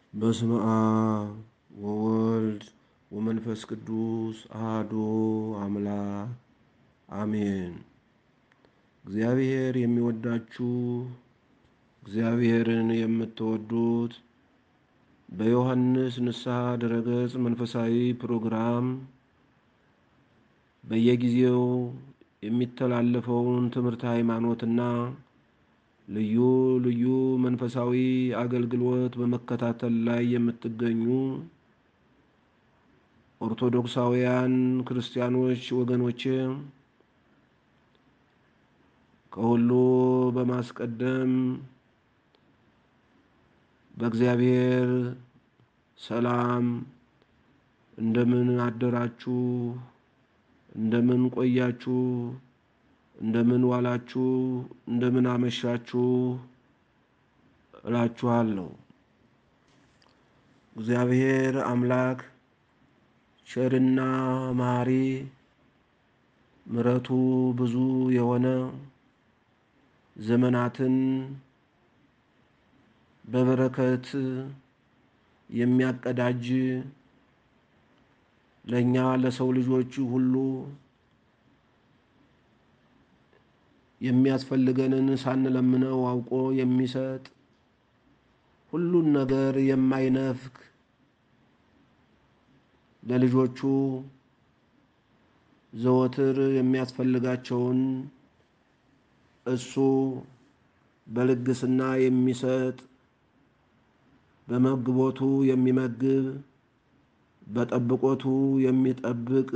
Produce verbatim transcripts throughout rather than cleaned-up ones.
በስመ አብ ወወልድ ወመንፈስ ቅዱስ አሐዱ አምላክ አሜን። እግዚአብሔር የሚወዳችሁ እግዚአብሔርን የምትወዱት በዮሐንስ ንስሐ ድረገጽ መንፈሳዊ ፕሮግራም በየጊዜው የሚተላለፈውን ትምህርት ሃይማኖትና ልዩ ልዩ መንፈሳዊ አገልግሎት በመከታተል ላይ የምትገኙ ኦርቶዶክሳውያን ክርስቲያኖች ወገኖቼ ከሁሉ በማስቀደም በእግዚአብሔር ሰላም እንደምን አደራችሁ? እንደምን ቆያችሁ? እንደምን ዋላችሁ? እንደምን አመሻችሁ እላችኋለሁ። እግዚአብሔር አምላክ ቸርና መሐሪ ምሕረቱ ብዙ የሆነ ዘመናትን በበረከት የሚያቀዳጅ ለእኛ ለሰው ልጆች ሁሉ የሚያስፈልገንን ሳንለምነው አውቆ የሚሰጥ ሁሉን ነገር የማይነፍክ ለልጆቹ ዘወትር የሚያስፈልጋቸውን እሱ በልግስና የሚሰጥ በመግቦቱ የሚመግብ በጠብቆቱ የሚጠብቅ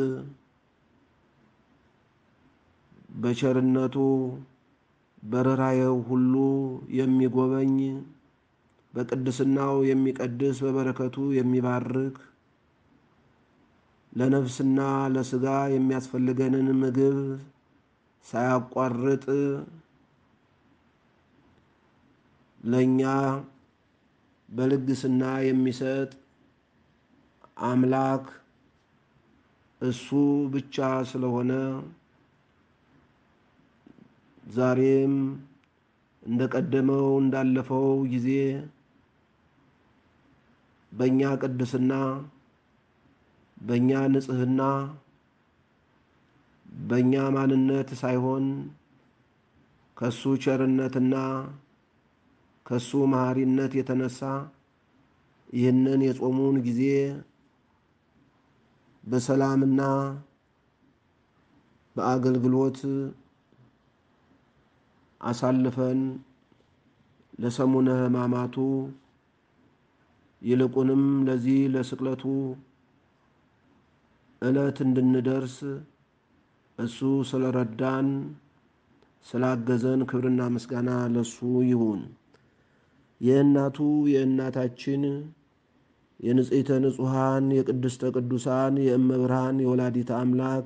በቸርነቱ በርኅራኄው ሁሉ የሚጎበኝ በቅድስናው የሚቀድስ በበረከቱ የሚባርክ ለነፍስና ለሥጋ የሚያስፈልገንን ምግብ ሳያቋርጥ ለእኛ በልግስና የሚሰጥ አምላክ እሱ ብቻ ስለሆነ ዛሬም እንደቀደመው እንዳለፈው ጊዜ በእኛ ቅድስና በእኛ ንጽሕና በእኛ ማንነት ሳይሆን ከሱ ቸርነትና ከሱ መሐሪነት የተነሳ ይህንን የጾሙን ጊዜ በሰላምና በአገልግሎት አሳልፈን ለሰሙነ ሕማማቱ ይልቁንም ለዚህ ለስቅለቱ ዕለት እንድንደርስ እሱ ስለረዳን ስላገዘን ክብርና ምስጋና ለሱ ይሁን። የእናቱ የእናታችን የንጽሕተ ንጹሐን የቅድስተ ቅዱሳን የእመብርሃን የወላዲተ አምላክ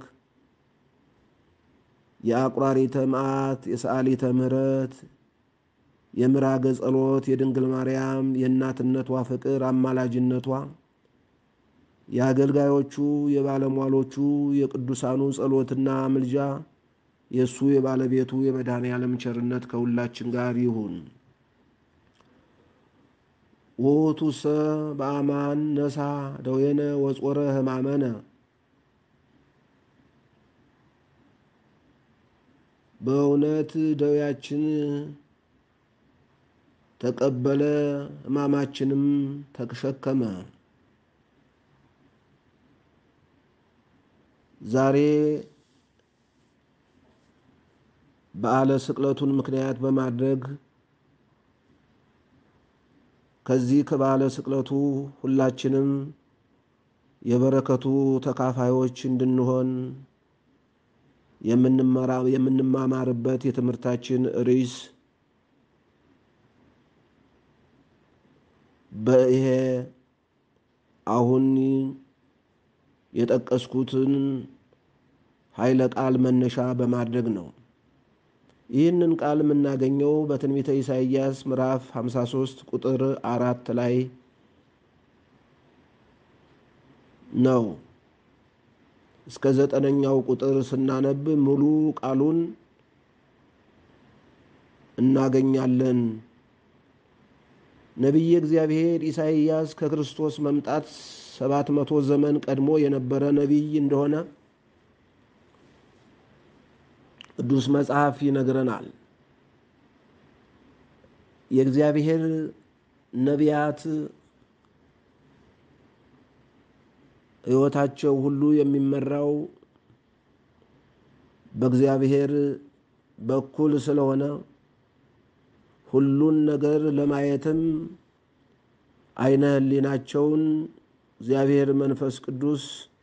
የአቁራሪተ መዓት የሰዓሊተ ምሕረት የምራገ ጸሎት የድንግል ማርያም የእናትነቷ ፍቅር አማላጅነቷ የአገልጋዮቹ የባለሟሎቹ የቅዱሳኑ ጸሎትና ምልጃ የእሱ የባለቤቱ የመድኃኔ ዓለም ቸርነት ከሁላችን ጋር ይሁን። ውእቱሰ በአማን ነሣ ደዌነ ወጾረ ሕማመነ በእውነት ደዌያችን ተቀበለ ሕማማችንም ተሸከመ። ዛሬ በዓለ ስቅለቱን ምክንያት በማድረግ ከዚህ ከበዓለ ስቅለቱ ሁላችንም የበረከቱ ተካፋዮች እንድንሆን የምንማማርበት የትምህርታችን ርዕስ በይሄ አሁን የጠቀስኩትን ኃይለ ቃል መነሻ በማድረግ ነው። ይህንን ቃል የምናገኘው በትንቢተ ኢሳይያስ ምዕራፍ ሃምሳ ሦስት ቁጥር አራት ላይ ነው። እስከ ዘጠነኛው ቁጥር ስናነብ ሙሉ ቃሉን እናገኛለን። ነቢየ እግዚአብሔር ኢሳይያስ ከክርስቶስ መምጣት ሰባት መቶ ዘመን ቀድሞ የነበረ ነቢይ እንደሆነ ቅዱስ መጽሐፍ ይነግረናል። የእግዚአብሔር ነቢያት ሕይወታቸው ሁሉ የሚመራው በእግዚአብሔር በኩል ስለሆነ ሁሉን ነገር ለማየትም አይነ ሕሊናቸውን እግዚአብሔር መንፈስ ቅዱስ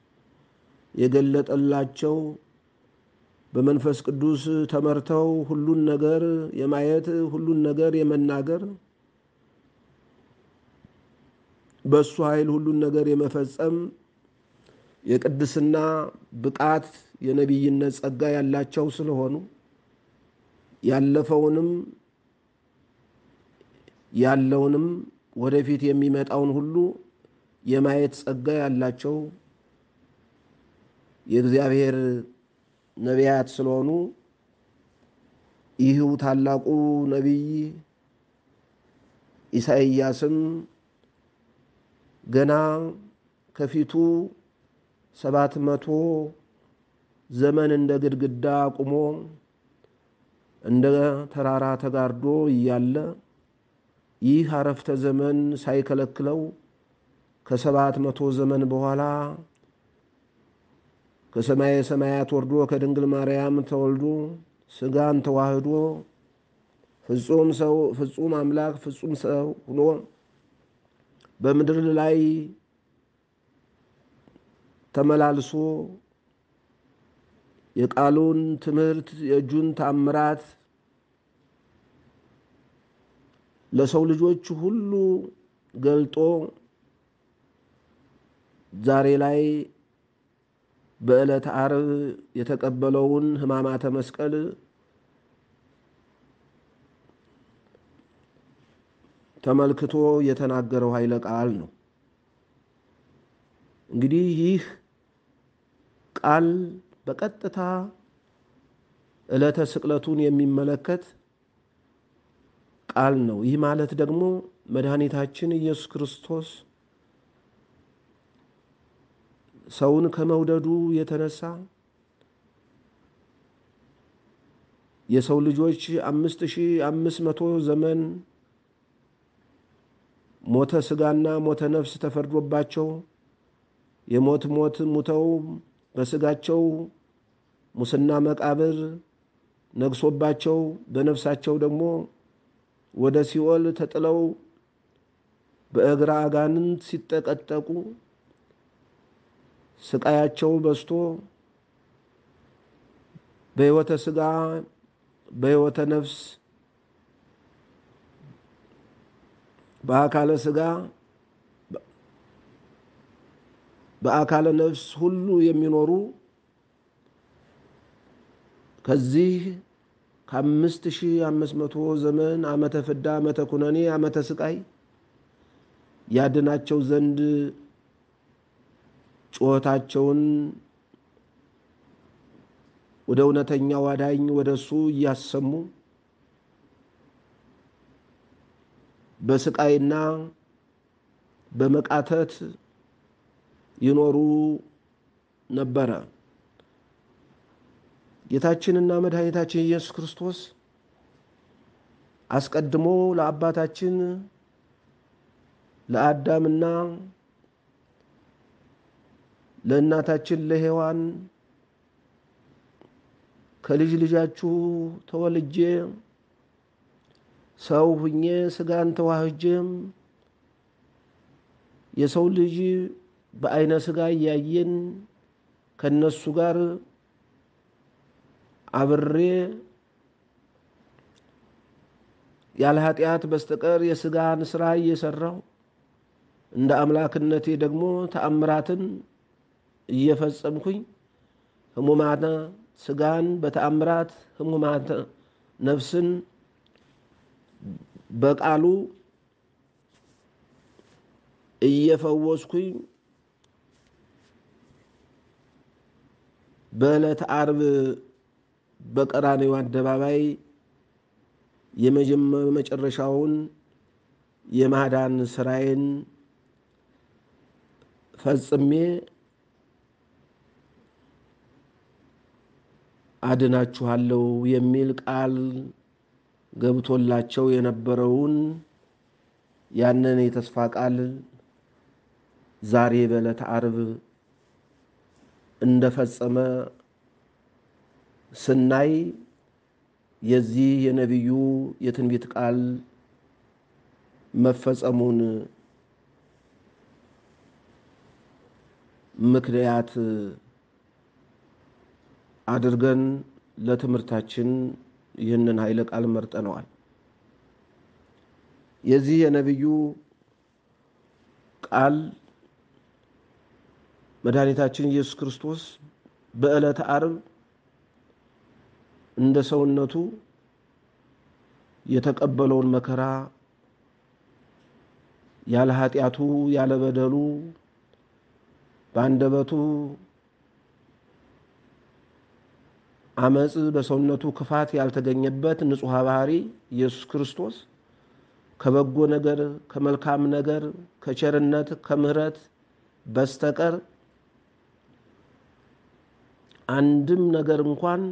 የገለጠላቸው በመንፈስ ቅዱስ ተመርተው ሁሉን ነገር የማየት ሁሉን ነገር የመናገር በሱ ኃይል ሁሉን ነገር የመፈጸም የቅድስና ብቃት የነቢይነት ጸጋ ያላቸው ስለሆኑ ያለፈውንም ያለውንም ወደፊት የሚመጣውን ሁሉ የማየት ጸጋ ያላቸው የእግዚአብሔር ነቢያት ስለሆኑ ይህው ታላቁ ነቢይ ኢሳይያስም ገና ከፊቱ ሰባት መቶ ዘመን እንደ ግድግዳ ቆሞ እንደ ተራራ ተጋርዶ እያለ ይህ አረፍተ ዘመን ሳይከለክለው ከሰባት መቶ ዘመን በኋላ ከሰማየ ሰማያት ወርዶ ከድንግል ማርያም ተወልዶ ስጋን ተዋህዶ ፍጹም ሰው ፍጹም አምላክ ፍጹም ሰው ሆኖ በምድር ላይ ተመላልሶ የቃሉን ትምህርት የእጁን ታምራት ለሰው ልጆች ሁሉ ገልጦ ዛሬ ላይ በዕለተ ዓርብ የተቀበለውን ሕማማተ መስቀል ተመልክቶ የተናገረው ኃይለ ቃል ነው። እንግዲህ ይህ ቃል በቀጥታ ዕለተ ስቅለቱን የሚመለከት ቃል ነው። ይህ ማለት ደግሞ መድኃኒታችን ኢየሱስ ክርስቶስ ሰውን ከመውደዱ የተነሳ የሰው ልጆች አምስት ሺህ አምስት መቶ ዘመን ሞተ ስጋና ሞተ ነፍስ ተፈርዶባቸው የሞት ሞት ሙተው በስጋቸው ሙስና መቃብር ነግሶባቸው በነፍሳቸው ደግሞ ወደ ሲኦል ተጥለው በእግረ አጋንንት ሲጠቀጠቁ ስቃያቸው በስቶ በሕይወተ ስጋ በሕይወተ ነፍስ በአካለ ስጋ በአካለ ነፍስ ሁሉ የሚኖሩ ከዚህ ከአምስት ሺህ አምስት መቶ ዘመን ዓመተ ፍዳ ዓመተ ኩነኔ ዓመተ ስቃይ ያድናቸው ዘንድ ጩኸታቸውን ወደ እውነተኛው አዳኝ ወደ እሱ እያሰሙ በስቃይና በመቃተት ይኖሩ ነበረ። ጌታችንና መድኃኒታችን ኢየሱስ ክርስቶስ አስቀድሞ ለአባታችን ለአዳምና ለእናታችን ለሔዋን ከልጅ ልጃችሁ ተወልጄ ሰው ሁኜ ስጋን ተዋህጄም የሰው ልጅ በአይነ ስጋ እያየን ከነሱ ጋር አብሬ ያለ ኃጢአት በስተቀር የስጋን ስራ እየሰራው እንደ አምላክነቴ ደግሞ ተአምራትን እየፈጸምኩኝ ህሙማነ ስጋን በተአምራት ህሙማነ ነፍስን በቃሉ እየፈወስኩኝ በዕለተ ዓርብ በቀራንዮ አደባባይ የመጀመሪያውን የማዳን ስራዬን ፈጽሜ አድናችኋለሁ የሚል ቃል ገብቶላቸው የነበረውን ያንን የተስፋ ቃል ዛሬ በዕለተ ዓርብ እንደፈጸመ ስናይ የዚህ የነቢዩ የትንቢት ቃል መፈጸሙን ምክንያት አድርገን ለትምህርታችን ይህንን ኃይለ ቃል መርጠነዋል። የዚህ የነቢዩ ቃል መድኃኒታችን ኢየሱስ ክርስቶስ በዕለተ ዓርብ እንደ ሰውነቱ የተቀበለውን መከራ ያለ ኃጢአቱ ያለ በደሉ በአንደበቱ አመጽ በሰውነቱ ክፋት ያልተገኘበት ንጹሕ ባህሪ ኢየሱስ ክርስቶስ ከበጎ ነገር ከመልካም ነገር ከቸርነት ከምሕረት በስተቀር አንድም ነገር እንኳን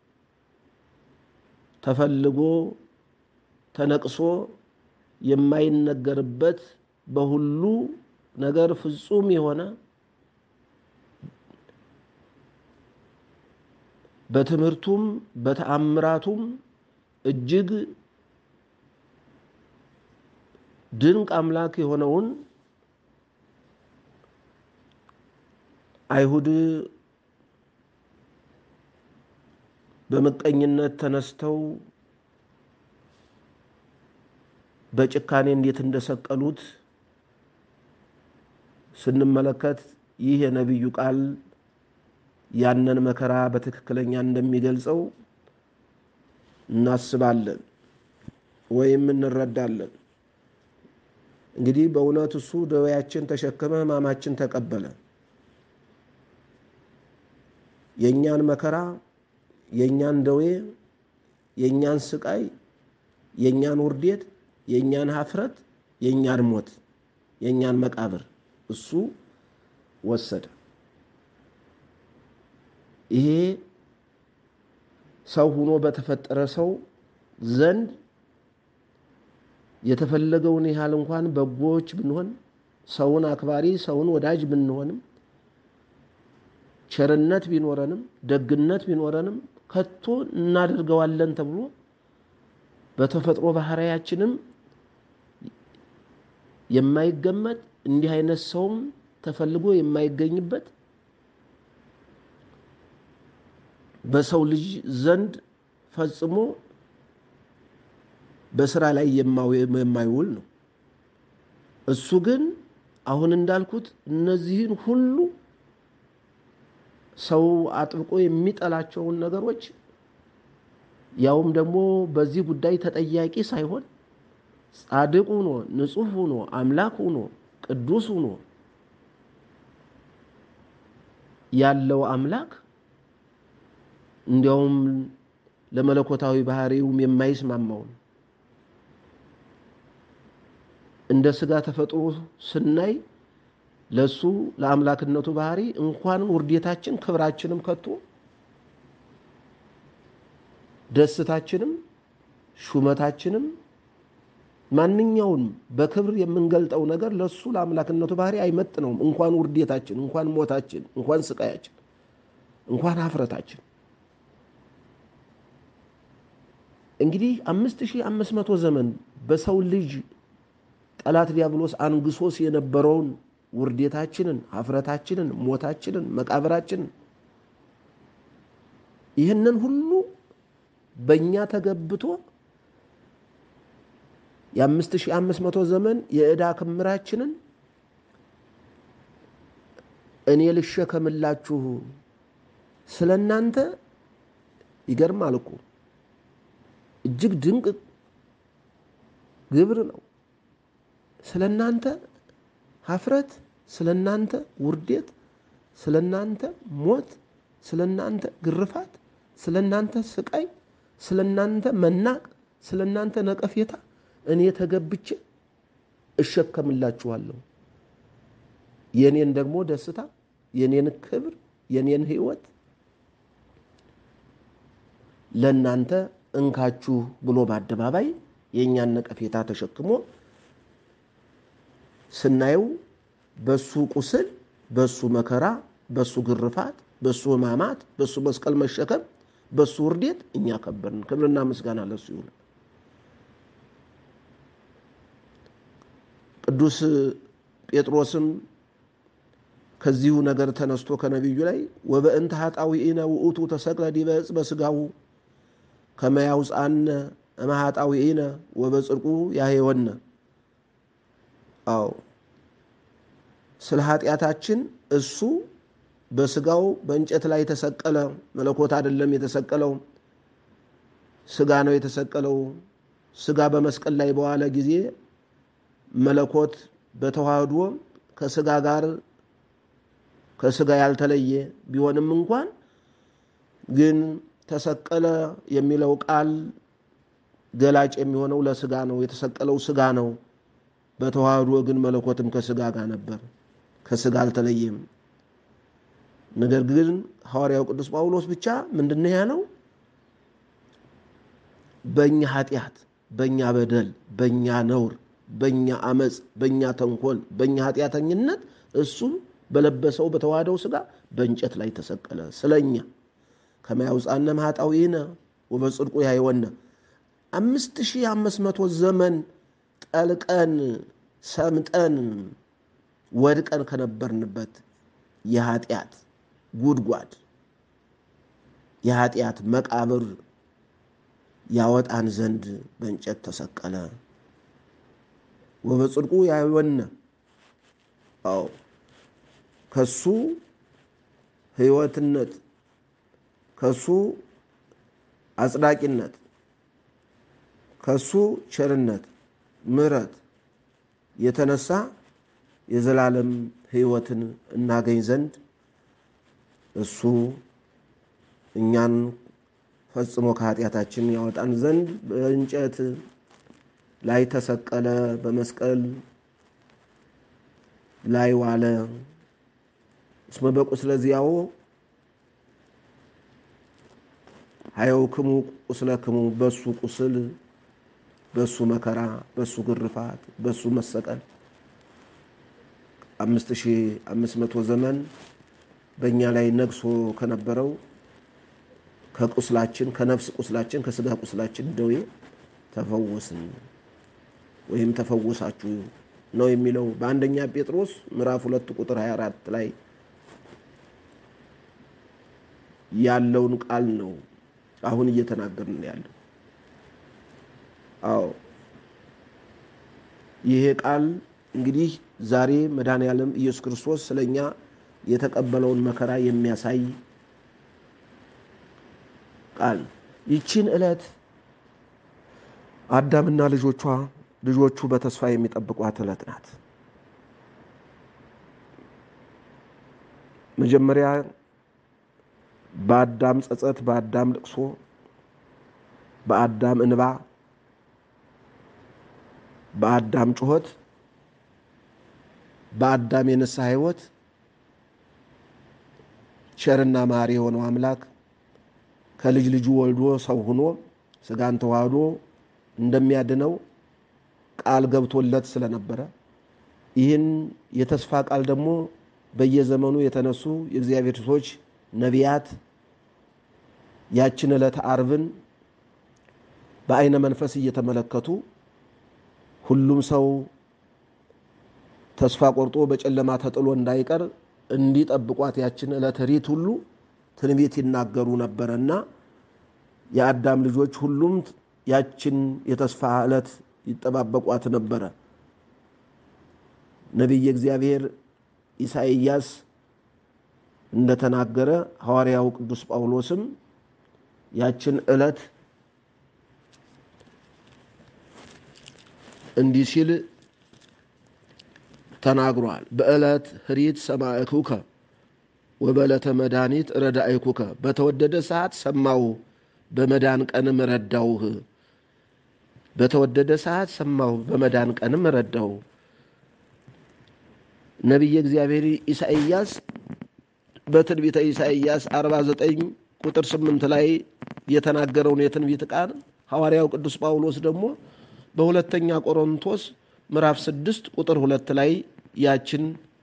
ተፈልጎ ተነቅሶ የማይነገርበት በሁሉ ነገር ፍጹም የሆነ በትምህርቱም በተአምራቱም እጅግ ድንቅ አምላክ የሆነውን አይሁድ በመቀኝነት ተነስተው በጭካኔ እንዴት እንደሰቀሉት ስንመለከት ይህ የነቢዩ ቃል ያንን መከራ በትክክለኛ እንደሚገልጸው እናስባለን ወይም እንረዳለን። እንግዲህ በእውነት እሱ ደዌያችን ተሸከመ ሕማማችን ተቀበለ። የኛን መከራ የኛን ደዌ የኛን ስቃይ የኛን ውርደት የኛን ሀፍረት የኛን ሞት የኛን መቃብር እሱ ወሰደ። ይሄ ሰው ሆኖ በተፈጠረ ሰው ዘንድ የተፈለገውን ያህል እንኳን በጎች ብንሆን ሰውን አክባሪ ሰውን ወዳጅ ብንሆንም ቸርነት ቢኖረንም ደግነት ቢኖረንም ከቶ እናደርገዋለን ተብሎ በተፈጥሮ ባህሪያችንም የማይገመት እንዲህ አይነት ሰውም ተፈልጎ የማይገኝበት በሰው ልጅ ዘንድ ፈጽሞ በስራ ላይ የማይውል ነው። እሱ ግን አሁን እንዳልኩት እነዚህን ሁሉ ሰው አጥብቆ የሚጠላቸውን ነገሮች ያውም ደግሞ በዚህ ጉዳይ ተጠያቂ ሳይሆን ጻድቅ ሆኖ ንጹሕ ሆኖ አምላክ ሆኖ ቅዱስ ሆኖ ያለው አምላክ እንዲያውም ለመለኮታዊ ባህሪውም የማይስማማው እንደ ስጋ ተፈጥሮ ስናይ ለሱ ለአምላክነቱ ባህሪ እንኳን ውርደታችን ክብራችንም ከቶ ደስታችንም ሹመታችንም ማንኛውንም በክብር የምንገልጠው ነገር ለሱ ለአምላክነቱ ባህሪ አይመጥነውም። እንኳን ውርደታችን እንኳን ሞታችን እንኳን ስቃያችን እንኳን ሀፍረታችን። እንግዲህ አምስት ሺህ አምስት መቶ ዘመን በሰው ልጅ ጠላት ዲያብሎስ አንግሶስ የነበረውን ውርደታችንን ሀፍረታችንን ሞታችንን መቃብራችንን ይህንን ሁሉ በእኛ ተገብቶ የአምስት ሺህ አምስት መቶ ዘመን የዕዳ ክምራችንን እኔ ልሸከምላችሁ ስለናንተ ይገርማል እኮ እጅግ ድንቅ ግብር ነው። ስለናንተ ሀፍረት ስለናንተ ውርደት ስለናንተ ሞት ስለናንተ ግርፋት ስለናንተ ስቃይ ስለናንተ መናቅ ስለናንተ ነቀፌታ እኔ ተገብቼ እሸከምላችኋለሁ። የኔን ደግሞ ደስታ፣ የኔን ክብር፣ የኔን ህይወት ለእናንተ እንካችሁ ብሎ በአደባባይ የእኛን ነቀፌታ ተሸክሞ ስናየው በሱ ቁስል፣ በሱ መከራ፣ በሱ ግርፋት፣ በሱ ህማማት፣ በሱ መስቀል መሸከም፣ በሱ ውርደት እኛ ከበርን። ክብርና ምስጋና ለሱ ይሁን። ቅዱስ ጴጥሮስም ከዚሁ ነገር ተነስቶ ከነቢዩ ላይ ወበእንተ ኃጣውኢነ ውእቱ ተሰቅለ ዲበ ዕፅ በሥጋው ከመ ያውፅአነ እምኃጣውኢነ ወበጽድቁ ያሕየወነ። አዎ ስለ ኃጢአታችን እሱ በስጋው በእንጨት ላይ ተሰቀለ። መለኮት አይደለም የተሰቀለው፣ ስጋ ነው የተሰቀለው። ስጋ በመስቀል ላይ በዋለ ጊዜ መለኮት በተዋህዶ ከስጋ ጋር ከስጋ ያልተለየ ቢሆንም እንኳን ግን ተሰቀለ የሚለው ቃል ገላጭ የሚሆነው ለስጋ ነው። የተሰቀለው ስጋ ነው። በተዋህዶ ግን መለኮትም ከስጋ ጋር ነበር፣ ከስጋ አልተለየም። ነገር ግን ሐዋርያው ቅዱስ ጳውሎስ ብቻ ምንድነው ያለው? በእኛ ኃጢአት፣ በእኛ በደል፣ በእኛ ነውር፣ በእኛ አመፅ፣ በእኛ ተንኮል፣ በእኛ ኃጢአተኝነት እሱ በለበሰው በተዋህደው ስጋ በእንጨት ላይ ተሰቀለ ስለኛ። ከመ ያውፅአነ እምኃጣውኢነ ወበጽድቁ ያሕየወነ። አምስት ሺህ አምስት መቶ ዘመን ጠልቀን ሰምጠን ወድቀን ከነበርንበት የኃጢአት ጉድጓድ የኃጢአት መቃብር ያወጣን ዘንድ በእንጨት ተሰቀለ። ወበጽድቁ ያሕየወነ። አዎ ከሱ ህይወትነት፣ ከሱ አጽዳቂነት፣ ከሱ ቸርነት ምሕረት የተነሳ የዘላለም ህይወትን እናገኝ ዘንድ እሱ እኛን ፈጽሞ ከኃጢአታችን ያወጣን ዘንድ በእንጨት ላይ ተሰቀለ፣ በመስቀል ላይ ዋለ። እስመ በቁስለ ዚአሁ ሀየውክሙ ቁስለክሙ። በሱ ቁስል፣ በሱ መከራ፣ በሱ ግርፋት፣ በሱ መሰቀል አምስት ሺህ አምስት መቶ ዘመን በእኛ ላይ ነግሶ ከነበረው ከቁስላችን፣ ከነፍስ ቁስላችን፣ ከስጋ ቁስላችን ደዌ ተፈወስን ወይም ተፈወሳችሁ ነው የሚለው በአንደኛ ጴጥሮስ ምዕራፍ ሁለት ቁጥር ሃያ አራት ላይ ያለውን ቃል ነው አሁን እየተናገርን ያለው። አዎ ይሄ ቃል እንግዲህ ዛሬ መድኃኔዓለም ኢየሱስ ክርስቶስ ስለኛ የተቀበለውን መከራ የሚያሳይ ቃል። ይቺን ዕለት አዳምና ልጆቿ ልጆቹ በተስፋ የሚጠብቋት ዕለት ናት። መጀመሪያ በአዳም ጸጸት፣ በአዳም ልቅሶ፣ በአዳም እንባ፣ በአዳም ጩኸት፣ በአዳም የንስሐ ሕይወት ቸርና መሐሪ የሆነው አምላክ ከልጅ ልጁ ወልዶ ሰው ሆኖ ስጋን ተዋህዶ እንደሚያድነው ቃል ገብቶለት ስለነበረ ይህን የተስፋ ቃል ደግሞ በየዘመኑ የተነሱ የእግዚአብሔር ሰዎች ነቢያት ያችን ዕለት ዓርብን በአይነ መንፈስ እየተመለከቱ ሁሉም ሰው ተስፋ ቆርጦ በጨለማ ተጥሎ እንዳይቀር እንዲጠብቋት ያችን ዕለት ሪት ሁሉ ትንቢት ይናገሩ ነበርና የአዳም ልጆች ሁሉም ያችን የተስፋ ዕለት ይጠባበቋት ነበር። ነቢየ እግዚአብሔር ኢሳይያስ እንደተናገረ ሐዋርያው ቅዱስ ጳውሎስም ያችን ዕለት እንዲህ ሲል ተናግሯል። በዕለት ህሪት ሰማዕኩከ ወበዕለተ መድኃኒት ረዳእኩከ። በተወደደ ሰዓት ሰማው በመዳን ቀንም ረዳውህ። በተወደደ ሰዓት ሰማው በመዳን ቀንም ረዳው። ነቢየ እግዚአብሔር ኢሳይያስ በትንቢተ ኢሳይያስ አርባ ዘጠኝ ቁጥር ስምንት ላይ የተናገረውን የትንቢት ቃል ሐዋርያው ቅዱስ ጳውሎስ ደግሞ በሁለተኛ ቆሮንቶስ ምዕራፍ ስድስት ቁጥር ሁለት ላይ ያችን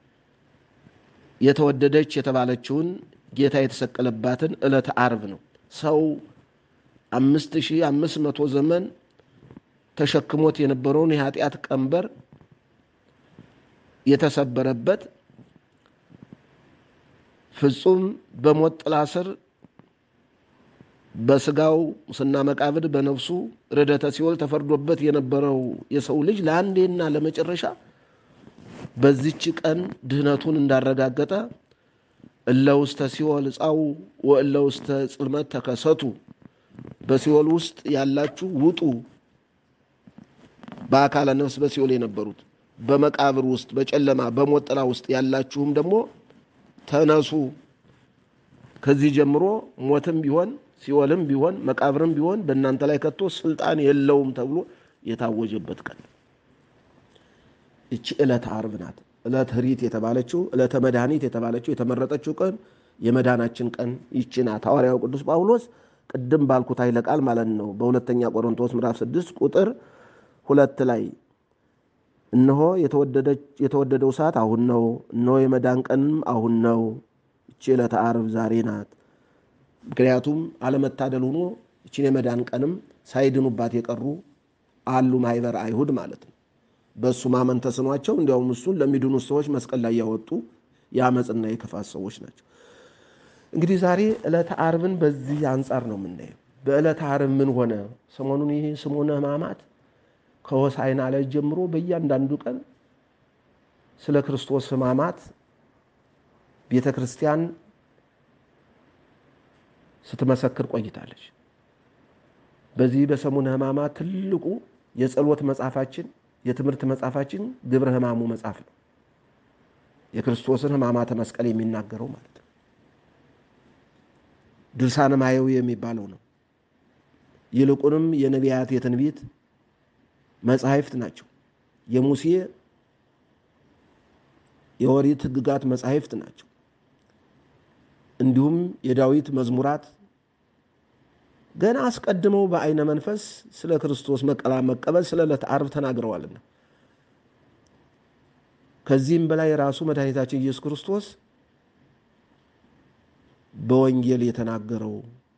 የተወደደች የተባለችውን ጌታ የተሰቀለባትን ዕለተ ዓርብ ነው። ሰው አምስት ሺህ አምስት መቶ ዘመን ተሸክሞት የነበረውን የኃጢአት ቀንበር የተሰበረበት ፍጹም በሞት ጥላ ስር በስጋው ስና መቃብር በነፍሱ ርደተ ሲኦል ተፈርዶበት የነበረው የሰው ልጅ ለአንዴና ለመጨረሻ በዚች ቀን ድህነቱን እንዳረጋገጠ እለ ውስተ ሲኦል ጻው ወእለ ውስተ ጽልመት ተከሰቱ፣ በሲኦል ውስጥ ያላችሁ ውጡ፣ በአካለ ነፍስ በሲኦል የነበሩት በመቃብር ውስጥ በጨለማ በሞት ጥላ ውስጥ ያላችሁም ደግሞ ተነሱ፣ ከዚህ ጀምሮ ሞትም ቢሆን ሲኦልም ቢሆን መቃብርም ቢሆን በእናንተ ላይ ከቶ ስልጣን የለውም ተብሎ የታወጀበት ቀን እቺ ዕለተ ዓርብ ናት። ዕለተ ኅሪት የተባለችው ዕለተ መድኃኒት የተባለችው የተመረጠችው ቀን የመዳናችን ቀን ይቺ ናት። ሐዋርያው ቅዱስ ጳውሎስ ቅድም ባልኩት ኃይለ ቃል ማለት ነው በሁለተኛ ቆሮንቶስ ምዕራፍ ስድስት ቁጥር ሁለት ላይ እነሆ የተወደደው ሰዓት አሁን ነው፣ እነሆ የመዳን ቀንም አሁን ነው፣ እቺ ዕለተ ዓርብ ዛሬ ናት። ምክንያቱም አለመታደል ሆኖ እቺን የመዳን ቀንም ሳይድኑባት የቀሩ አሉ፣ ማህበር አይሁድ ማለት ነው። በሱ ማመን ተስኗቸው እንዲያውም እሱን ለሚድኑ ሰዎች መስቀል ላይ ያወጡ የአመጽና የክፋት ሰዎች ናቸው። እንግዲህ ዛሬ ዕለተ ዓርብን በዚህ አንጻር ነው የምናየው። በዕለተ ዓርብ ምን ሆነ? ሰሞኑን ይሄ ሰሙነ ሕማማት ከሆሳዕና ዕለት ጀምሮ በእያንዳንዱ ቀን ስለ ክርስቶስ ሕማማት ቤተ ክርስቲያን ስትመሰክር ቆይታለች። በዚህ በሰሙነ ሕማማት ትልቁ የጸሎት መጽሐፋችን የትምህርት መጽሐፋችን ግብረ ሕማሙ መጽሐፍ ነው። የክርስቶስን ሕማማተ መስቀል የሚናገረው ማለት ነው። ድርሳነ ማየዊ የሚባለው ነው። ይልቁንም የነቢያት የትንቢት መጻሕፍት ናቸው። የሙሴ የኦሪት ሕግጋት መጻሕፍት ናቸው። እንዲሁም የዳዊት መዝሙራት ገና አስቀድመው በአይነ መንፈስ ስለ ክርስቶስ መቀላ መቀበል ስለ ዕለተ ዓርብ ተናግረዋልና ከዚህም በላይ ራሱ መድኃኒታችን ኢየሱስ ክርስቶስ በወንጌል የተናገረው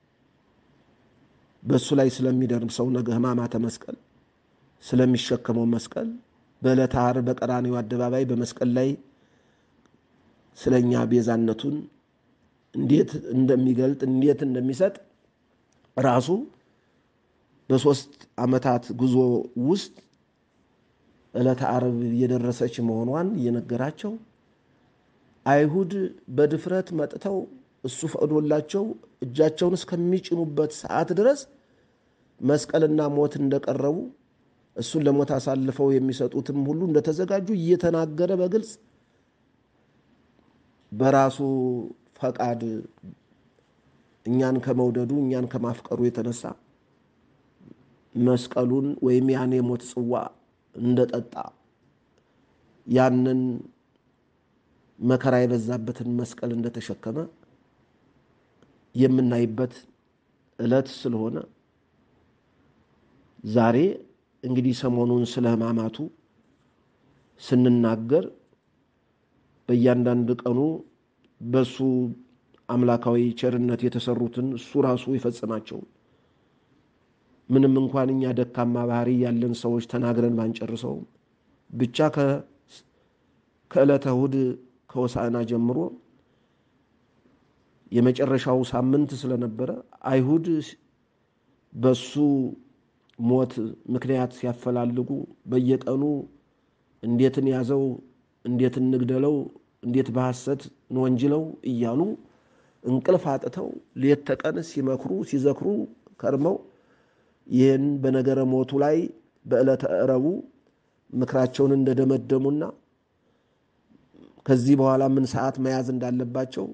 በሱ ላይ ስለሚደርሰው ነገ ሕማማተ መስቀል ስለሚሸከመው መስቀል በዕለተ ዓርብ በቀራንዮ አደባባይ በመስቀል ላይ ስለኛ ቤዛነቱን እንዴት እንደሚገልጥ እንዴት እንደሚሰጥ ራሱ በሶስት ዓመታት ጉዞ ውስጥ ዕለተ ዓርብ የደረሰች መሆኗን እየነገራቸው አይሁድ በድፍረት መጥተው እሱ ፈቅዶላቸው እጃቸውን እስከሚጭኑበት ሰዓት ድረስ መስቀልና ሞት እንደቀረቡ እሱን ለሞት አሳልፈው የሚሰጡትም ሁሉ እንደተዘጋጁ እየተናገረ በግልጽ በራሱ ፈቃድ እኛን ከመውደዱ እኛን ከማፍቀሩ የተነሳ መስቀሉን ወይም ያን የሞት ጽዋ እንደጠጣ ያንን መከራ የበዛበትን መስቀል እንደተሸከመ የምናይበት ዕለት ስለሆነ ዛሬ እንግዲህ ሰሞኑን ስለ ሕማማቱ ስንናገር በእያንዳንዱ ቀኑ በሱ አምላካዊ ቸርነት የተሰሩትን እሱ ራሱ ይፈጽማቸው ምንም እንኳን እኛ ደካማ ባህሪ ያለን ሰዎች ተናግረን ባንጨርሰው ብቻ ከዕለተ እሑድ ከሆሳዕና ጀምሮ የመጨረሻው ሳምንት ስለነበረ አይሁድ በሱ ሞት ምክንያት ሲያፈላልጉ በየቀኑ እንዴትን ያዘው እንዴት እንግደለው እንዴት በሐሰት እንወንጅለው እያሉ እንቅልፍ አጥተው ሌት ተቀን ሲመክሩ ሲዘክሩ ከርመው ይህን በነገረ ሞቱ ላይ በዕለተ ዕረቡ ምክራቸውን እንደደመደሙና ከዚህ በኋላ ምን ሰዓት መያዝ እንዳለባቸው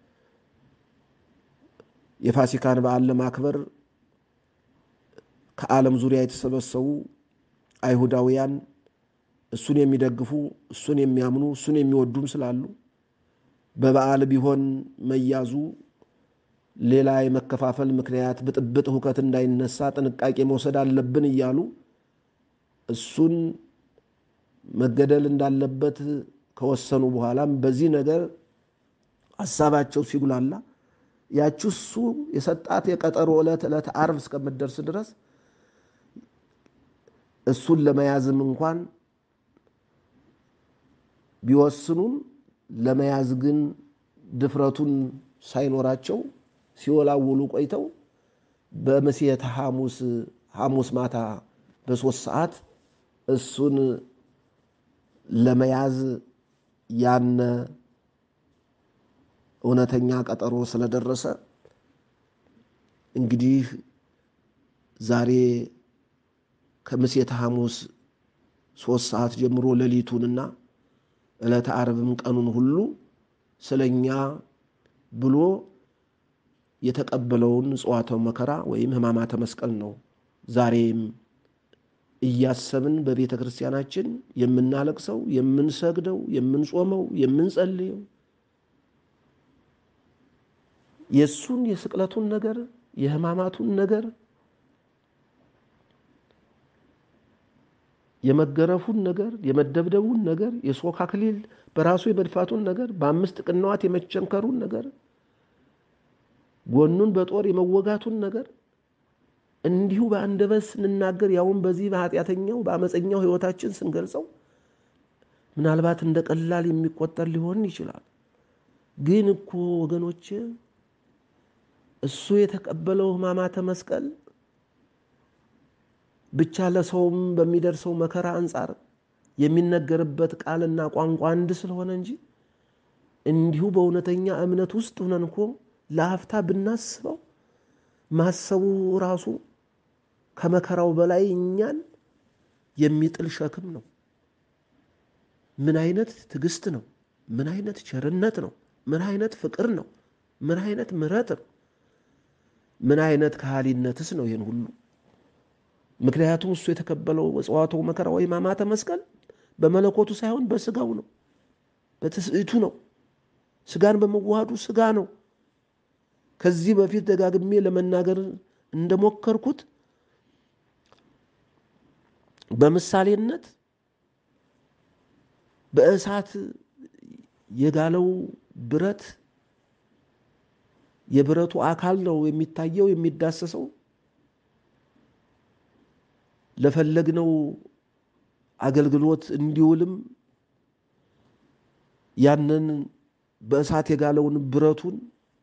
የፋሲካን በዓል ለማክበር ከዓለም ዙሪያ የተሰበሰቡ አይሁዳውያን እሱን የሚደግፉ እሱን የሚያምኑ እሱን የሚወዱም ስላሉ በበዓል ቢሆን መያዙ ሌላ የመከፋፈል ምክንያት ብጥብጥ ሁከት እንዳይነሳ ጥንቃቄ መውሰድ አለብን እያሉ እሱን መገደል እንዳለበት ከወሰኑ በኋላም በዚህ ነገር ሐሳባቸው ሲጉላላ ያቺ እሱ የሰጣት የቀጠሮ ዕለት ዕለት ዓርብ እስከምትደርስ ድረስ እሱን ለመያዝም እንኳን ቢወስኑም ለመያዝ ግን ድፍረቱን ሳይኖራቸው ሲወላውሉ ቆይተው በምሴተ ሐሙስ ሐሙስ ማታ በሶስት ሰዓት እሱን ለመያዝ ያነ እውነተኛ ቀጠሮ ስለደረሰ እንግዲህ ዛሬ ከምሴተ ሐሙስ ሶስት ሰዓት ጀምሮ ሌሊቱንና ዕለተ ዓርብም ቀኑን ሁሉ ስለኛ ብሎ የተቀበለውን ጽዋተ መከራ ወይም ሕማማተ መስቀል ነው ዛሬም እያሰብን በቤተ ክርስቲያናችን የምናለቅሰው የምንሰግደው የምንጾመው የምንጸልየው የሱን የስቅለቱን ነገር የሕማማቱን ነገር የመገረፉን ነገር የመደብደቡን ነገር የሾህ አክሊል በራሱ የመድፋቱን ነገር በአምስት ቅንዋት የመቸንከሩን ነገር ጎኑን በጦር የመወጋቱን ነገር እንዲሁ በአንደበት ስንናገር ያውን በዚህ በኃጢአተኛው በአመፀኛው ሕይወታችን ስንገልጸው ምናልባት እንደ ቀላል የሚቆጠር ሊሆን ይችላል። ግን እኮ ወገኖቼ እሱ የተቀበለው ሕማማተ መስቀል ብቻ ለሰውም በሚደርሰው መከራ አንጻር የሚነገርበት ቃልና ቋንቋ አንድ ስለሆነ እንጂ እንዲሁ በእውነተኛ እምነት ውስጥ ሆነን እኮ ለአፍታ ብናስበው ማሰቡ ራሱ ከመከራው በላይ እኛን የሚጥል ሸክም ነው። ምን አይነት ትዕግስት ነው! ምን አይነት ቸርነት ነው! ምን አይነት ፍቅር ነው! ምን አይነት ምሕረት ነው! ምን አይነት ከሃሊነትስ ነው ይሄን ሁሉ! ምክንያቱም እሱ የተቀበለው ጽዋተ መከራ ወይ ሕማማተ መስቀል በመለኮቱ ሳይሆን በስጋው ነው፣ በትስብእቱ ነው። ስጋን በመዋሃዱ ስጋ ነው። ከዚህ በፊት ደጋግሜ ለመናገር እንደሞከርኩት በምሳሌነት በእሳት የጋለው ብረት የብረቱ አካል ነው የሚታየው የሚዳሰሰው ለፈለግነው አገልግሎት እንዲውልም ያንን በእሳት የጋለውን ብረቱን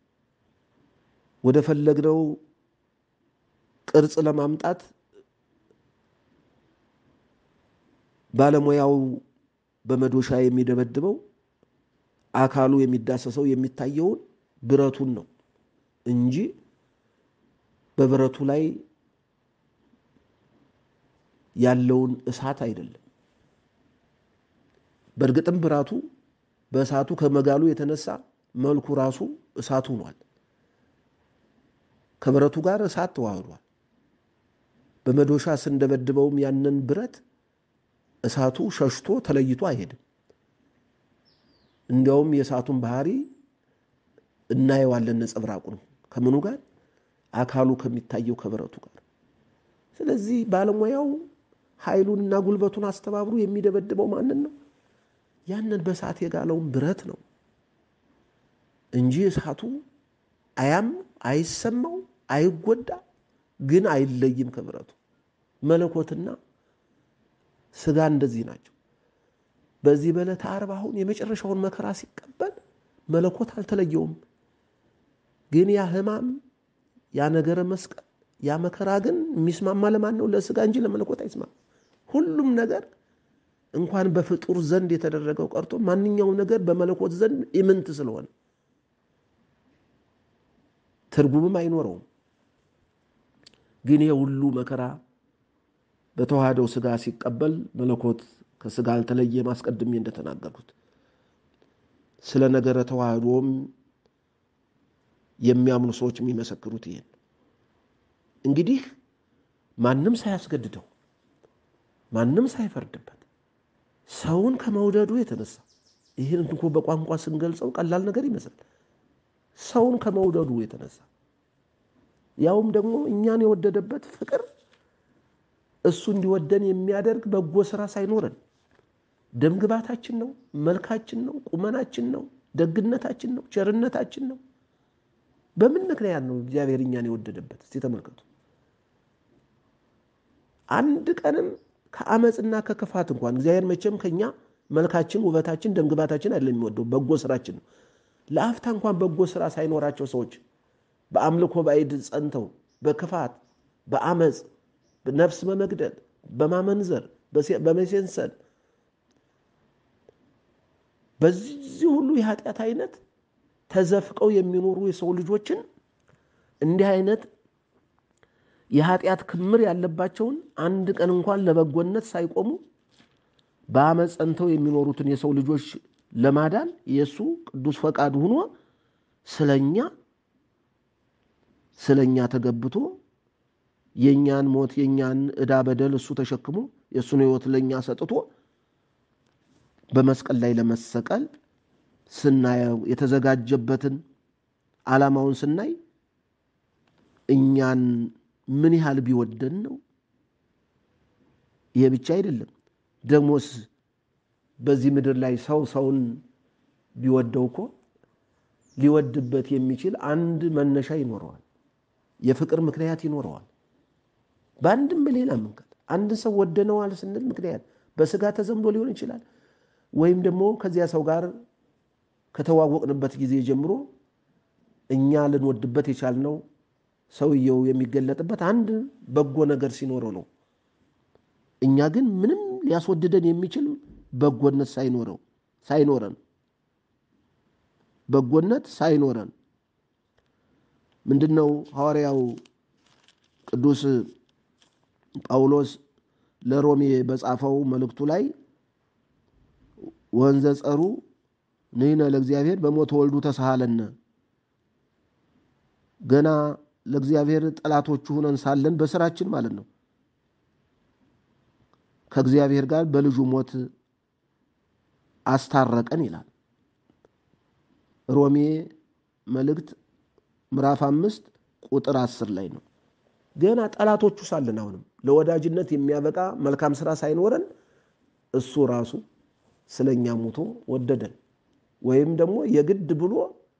ወደ ፈለግነው ቅርጽ ለማምጣት ባለሙያው በመዶሻ የሚደበድበው አካሉ የሚዳሰሰው የሚታየውን ብረቱን ነው እንጂ በብረቱ ላይ ያለውን እሳት አይደለም። በእርግጥም ብረቱ በእሳቱ ከመጋሉ የተነሳ መልኩ ራሱ እሳት ሆኗል። ከብረቱ ጋር እሳት ተዋህዷል። በመዶሻ ስንደበድበውም ያንን ብረት እሳቱ ሸሽቶ ተለይቶ አይሄድም። እንዲያውም የእሳቱን ባህሪ እናየዋለን ነጸብራቁን ከምኑ ጋር አካሉ ከሚታየው ከብረቱ ጋር። ስለዚህ ባለሙያው ኃይሉንና ጉልበቱን አስተባብሮ የሚደበድበው ማንን ነው? ያንን በእሳት የጋለውን ብረት ነው እንጂ እሳቱ አያም አይሰማው አይጎዳ፣ ግን አይለይም ከብረቱ። መለኮትና ስጋ እንደዚህ ናቸው። በዚህ በዕለተ ዓርብ አሁን የመጨረሻውን መከራ ሲቀበል መለኮት አልተለየውም። ግን ያ ሕማም ያ ነገረ መስቀል ያ መከራ ግን የሚስማማ ለማን ነው? ለስጋ እንጂ ለመለኮት አይስማማ። ሁሉም ነገር እንኳን በፍጡር ዘንድ የተደረገው ቀርቶ ማንኛውም ነገር በመለኮት ዘንድ ኢምንት ስለሆነ ትርጉምም አይኖረውም። ግን የሁሉ መከራ በተዋህደው ስጋ ሲቀበል መለኮት ከስጋ አልተለየም። አስቀድሜ እንደተናገርኩት ስለ ነገረ ተዋህዶም የሚያምኑ ሰዎች የሚመሰክሩት ይሄን እንግዲህ ማንም ሳያስገድደው ማንም ሳይፈርድበት ሰውን ከመውደዱ የተነሳ ይህን እንኳ በቋንቋ ስንገልጸው ቀላል ነገር ይመስላል። ሰውን ከመውደዱ የተነሳ ያውም ደግሞ እኛን የወደደበት ፍቅር እሱ እንዲወደን የሚያደርግ በጎ ስራ ሳይኖረን ደምግባታችን ነው፣ መልካችን ነው፣ ቁመናችን ነው፣ ደግነታችን ነው፣ ቸርነታችን ነው። በምን ምክንያት ነው እግዚአብሔር እኛን የወደደበት? እስቲ ተመልከቱ። አንድ ቀንም ከአመጽና ከክፋት እንኳን እግዚአብሔር መቼም ከኛ መልካችን፣ ውበታችን፣ ደምግባታችን አይደለም የሚወደው፣ በጎ ስራችን ነው። ለአፍታ እንኳን በጎ ስራ ሳይኖራቸው ሰዎች በአምልኮ ባዕድ ጸንተው በክፋት በአመጽ ነፍስ በመግደል በማመንዘር በመሰንሰል በዚህ ሁሉ የኃጢአት አይነት ተዘፍቀው የሚኖሩ የሰው ልጆችን እንዲህ አይነት የኃጢአት ክምር ያለባቸውን አንድ ቀን እንኳን ለበጎነት ሳይቆሙ በአመጽ ጸንተው የሚኖሩትን የሰው ልጆች ለማዳን የሱ ቅዱስ ፈቃዱ ሆኖ ስለኛ ስለኛ ተገብቶ የኛን ሞት የኛን ዕዳ በደል እሱ ተሸክሞ የሱን ሕይወት ለኛ ሰጥቶ በመስቀል ላይ ለመሰቀል ስናየው የተዘጋጀበትን ዓላማውን ስናይ እኛን ምን ያህል ቢወደን ነው። ይሄ ብቻ አይደለም፣ ደሞስ በዚህ ምድር ላይ ሰው ሰውን ቢወደው እኮ ሊወድበት የሚችል አንድ መነሻ ይኖረዋል፣ የፍቅር ምክንያት ይኖረዋል። በአንድም በሌላ መንገድ አንድ ሰው ወደነዋል ስንል ምክንያት በስጋ ተዘምዶ ሊሆን ይችላል፣ ወይም ደግሞ ከዚያ ሰው ጋር ከተዋወቅንበት ጊዜ ጀምሮ እኛ ልንወድበት የቻልነው ሰውየው የሚገለጥበት አንድ በጎ ነገር ሲኖረው ነው። እኛ ግን ምንም ሊያስወድደን የሚችል በጎነት ሳይኖረው ሳይኖረን በጎነት ሳይኖረን ምንድነው ሐዋርያው ቅዱስ ጳውሎስ ለሮሜ በጻፈው መልእክቱ ላይ ወንዘ ጸሩ ነይነ ለእግዚአብሔር በሞት ወልዱ ተሳሃለነ፣ ገና ለእግዚአብሔር ጠላቶቹ ሆነን ሳለን በስራችን ማለት ነው ከእግዚአብሔር ጋር በልጁ ሞት አስታረቀን ይላል። ሮሜ መልእክት ምዕራፍ አምስት ቁጥር አስር ላይ ነው። ገና ጠላቶቹ ሳለን አሁንም ለወዳጅነት የሚያበቃ መልካም ስራ ሳይኖረን እሱ ራሱ ስለኛ ሞቶ ወደደን፣ ወይም ደግሞ የግድ ብሎ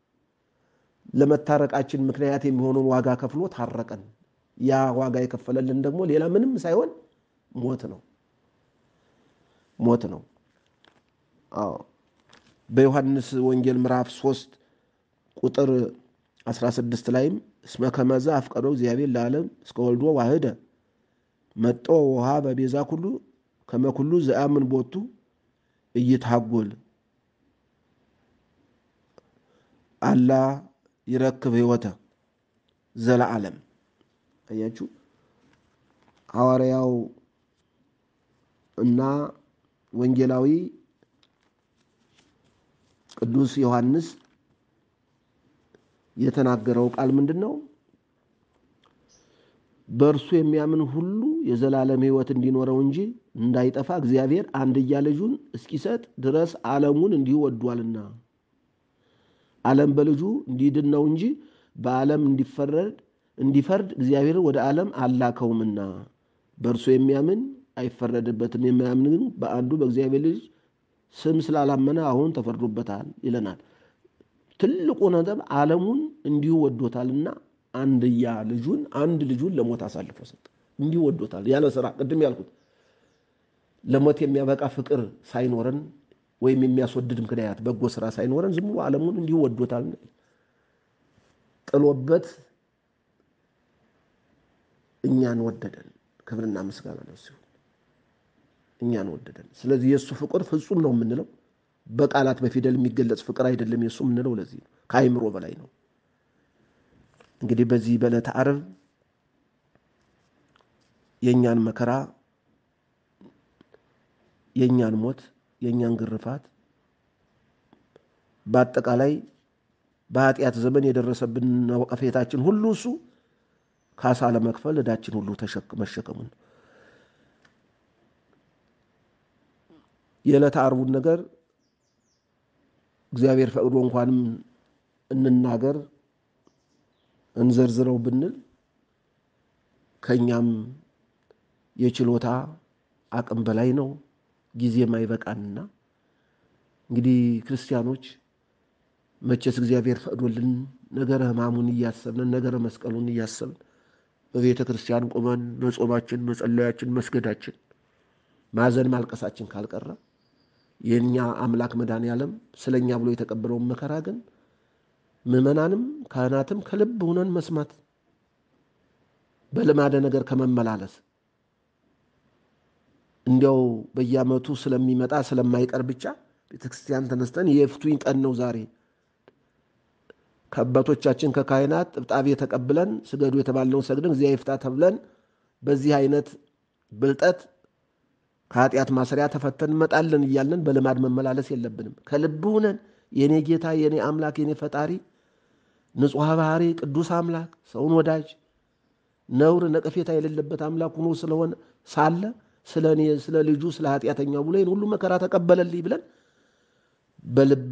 ለመታረቃችን ምክንያት የሚሆነውን ዋጋ ከፍሎ ታረቀን። ያ ዋጋ የከፈለልን ደግሞ ሌላ ምንም ሳይሆን ሞት ነው ሞት ነው። አዎ በዮሐንስ ወንጌል ምዕራፍ ሶስት ቁጥር አስራ ስድስት ላይም እስመ ከመዘ አፍቀሮ እግዚአብሔር ለዓለም እስከ ወልዶ ዋህደ መጦ ውሃ በቤዛ ኩሉ ከመ ኩሉ ዘአምን ቦቱ እይታጎል አላ ይረክብ ሕይወተ ዘለዓለም። አያችሁ ሐዋርያው እና ወንጌላዊ ቅዱስ ዮሐንስ የተናገረው ቃል ምንድነው? በእርሱ የሚያምን ሁሉ የዘላለም ሕይወት እንዲኖረው እንጂ እንዳይጠፋ እግዚአብሔር አንድያ ልጁን እስኪሰጥ ድረስ ዓለሙን እንዲሁ ወዷልና። ዓለም በልጁ እንዲድን ነው እንጂ በዓለም እንዲፈረድ እንዲፈርድ እግዚአብሔር ወደ ዓለም አላከውምና። በእርሱ የሚያምን አይፈረድበትም፣ የሚያምን ግን በአንዱ በእግዚአብሔር ልጅ ስም ስላላመነ አሁን ተፈርዶበታል ይለናል። ትልቁ ነጥብ ዓለሙን እንዲሁ ወዶታልና አንድያ ልጁን አንድ ልጁን ለሞት አሳልፎ ሰጠ። እንዲሁ ወዶታል ያለ ስራ፣ ቅድም ያልኩት ለሞት የሚያበቃ ፍቅር ሳይኖረን ወይም የሚያስወድድ ምክንያት በጎ ስራ ሳይኖረን ዝም ብሎ ዓለሙን እንዲሁ ወዶታል ጥሎበት እኛን ወደደን። ክብርና ምስጋና ለእሱ ይሁን። እኛን ወደደን። ስለዚህ የሱ ፍቅር ፍጹም ነው የምንለው በቃላት በፊደል የሚገለጽ ፍቅር አይደለም የሱ የምንለው። ለዚህ ነው ከአይምሮ በላይ ነው። እንግዲህ በዚህ በዕለተ ዓርብ የኛን መከራ፣ የኛን ሞት፣ የኛን ግርፋት በአጠቃላይ በኃጢአት ዘመን የደረሰብን ነቀፌታችን ሁሉ እሱ ካሳ ለመክፈል ዕዳችን ሁሉ ተሸክመ መሸከሙን የዕለተ ዓርቡን ነገር እግዚአብሔር ፈቅዶ እንኳንም እንናገር እንዘርዝረው ብንል ከኛም የችሎታ አቅም በላይ ነው፣ ጊዜም አይበቃንና እንግዲህ ክርስቲያኖች መቼስ እግዚአብሔር ፈቅዶልን ነገረ ሕማሙን እያሰብን ነገረ መስቀሉን እያሰብን በቤተ ክርስቲያን ቆመን መጾማችን፣ መጸለያችን፣ መስገዳችን፣ ማዘን ማልቀሳችን ካልቀረ የኛ አምላክ መድኃኔዓለም ስለኛ ብሎ የተቀበለውን መከራ ግን ምዕመናንም ካህናትም ከልብ ሆነን መስማት በልማደ ነገር ከመመላለስ እንዲያው በየዓመቱ ስለሚመጣ ስለማይቀር ብቻ ቤተክርስቲያን ተነስተን የፍቱኝ ቀን ነው ዛሬ ከአባቶቻችን ከካህናት ጥብጣቤ ተቀብለን ስገዱ የተባልነውን ሰግደን እግዚአብሔር ይፍታ ተብለን በዚህ አይነት ብልጠት ከኃጢአት ማሰሪያ ተፈተን እንመጣለን እያልን በልማድ መመላለስ የለብንም። ከልብ ሆነን የኔ ጌታ የኔ አምላክ የኔ ፈጣሪ ንጹሕ ባህሪ ቅዱስ አምላክ ሰውን ወዳጅ ነውር ነቀፌታ የሌለበት አምላክ ሆኖ ስለሆነ ሳለ ስለ እኔ ስለ ልጁ ስለ ኃጢአተኛው ብሎ ይህን ሁሉ መከራ ተቀበለልኝ ብለን በልብ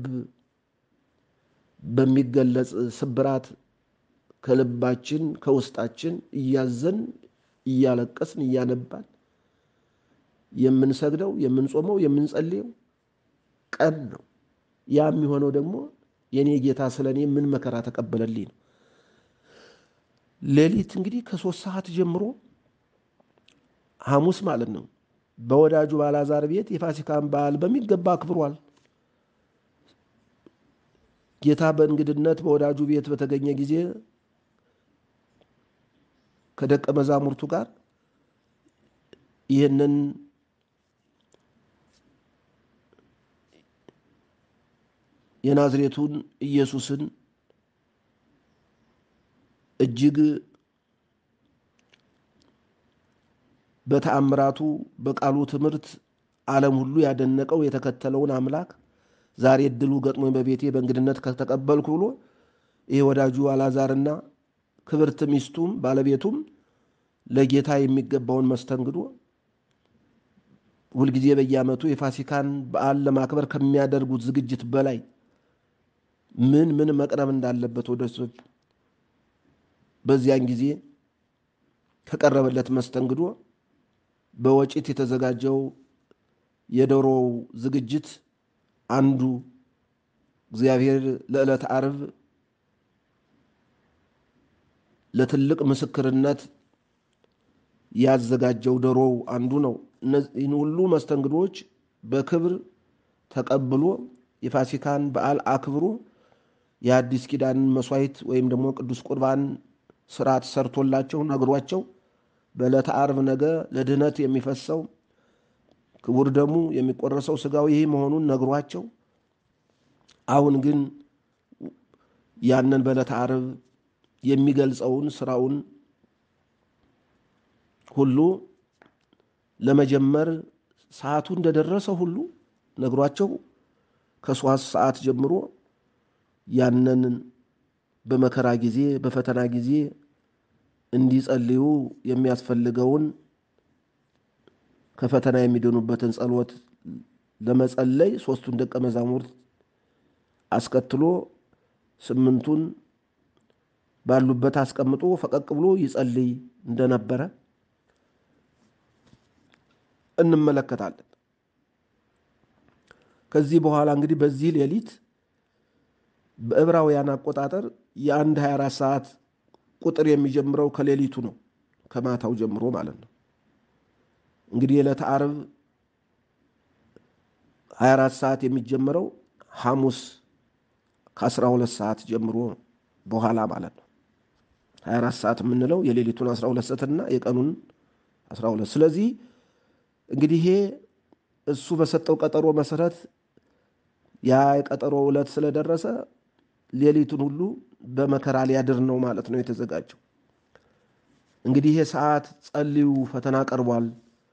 በሚገለጽ ስብራት ከልባችን ከውስጣችን እያዘን እያለቀስን እያነባን የምንሰግደው የምንጾመው የምንጸልየው ቀን ነው። ያ የሚሆነው ደግሞ የኔ ጌታ ስለኔ ምን መከራ ተቀበለልኝ ነው። ሌሊት እንግዲህ ከሶስት ሰዓት ጀምሮ ሐሙስ ማለት ነው በወዳጁ ባላዛር ቤት የፋሲካን በዓል በሚገባ አክብሯል። ጌታ በእንግድነት በወዳጁ ቤት በተገኘ ጊዜ ከደቀ መዛሙርቱ ጋር ይህንን የናዝሬቱን ኢየሱስን እጅግ በተአምራቱ በቃሉ ትምህርት ዓለም ሁሉ ያደነቀው የተከተለውን አምላክ ዛሬ እድሉ ገጥሞ በቤቴ በእንግድነት ከተቀበልኩ ብሎ ይሄ ወዳጁ አልዓዛርና ክብርት ሚስቱም ባለቤቱም ለጌታ የሚገባውን መስተንግዶ ሁልጊዜ በየዓመቱ የፋሲካን በዓል ለማክበር ከሚያደርጉት ዝግጅት በላይ ምን ምን መቅረብ እንዳለበት ወደሱ በዚያን ጊዜ ከቀረበለት መስተንግዶ በወጪት የተዘጋጀው የዶሮው ዝግጅት አንዱ እግዚአብሔር ለዕለተ ዓርብ ለትልቅ ምስክርነት ያዘጋጀው ዶሮው አንዱ ነው። እነዚህን ሁሉ መስተንግዶች በክብር ተቀብሎ የፋሲካን በዓል አክብሮ የአዲስ ኪዳን መስዋዕት ወይም ደግሞ ቅዱስ ቁርባን ስርዓት ሰርቶላቸው ነግሯቸው በዕለተ ዓርብ ነገ ለድህነት የሚፈሰው ክቡር ደሙ የሚቆረሰው ስጋው ይህ መሆኑን ነግሯቸው አሁን ግን ያንን በዕለተ ዓርብ የሚገልጸውን ስራውን ሁሉ ለመጀመር ሰዓቱ እንደደረሰ ሁሉ ነግሯቸው ከሶስት ሰዓት ጀምሮ ያንን በመከራ ጊዜ በፈተና ጊዜ እንዲጸልዩ የሚያስፈልገውን ከፈተና የሚድኑበትን ጸሎት ለመጸለይ ሶስቱን ደቀ መዛሙርት አስከትሎ ስምንቱን ባሉበት አስቀምጦ ፈቀቅ ብሎ ይጸልይ እንደነበረ እንመለከታለን። ከዚህ በኋላ እንግዲህ በዚህ ሌሊት በዕብራውያን አቆጣጠር የአንድ ሃያ አራት ሰዓት ቁጥር የሚጀምረው ከሌሊቱ ነው፣ ከማታው ጀምሮ ማለት ነው። እንግዲህ የዕለተ ዓርብ ሃያ አራት ሰዓት የሚጀምረው ሐሙስ ከአስራ ሁለት ሰዓት ጀምሮ በኋላ ማለት ነው። ሃያ አራት ሰዓት የምንለው የሌሊቱን አስራ ሁለት ሰዓትና የቀኑን አስራ ሁለት። ስለዚህ እንግዲህ ይሄ እሱ በሰጠው ቀጠሮ መሰረት ያ የቀጠሮ ዕለት ስለደረሰ ሌሊቱን ሁሉ በመከራ ሊያድር ነው ማለት ነው የተዘጋጀው። እንግዲህ ይሄ ሰዓት ጸልዩ ፈተና ቀርቧል፣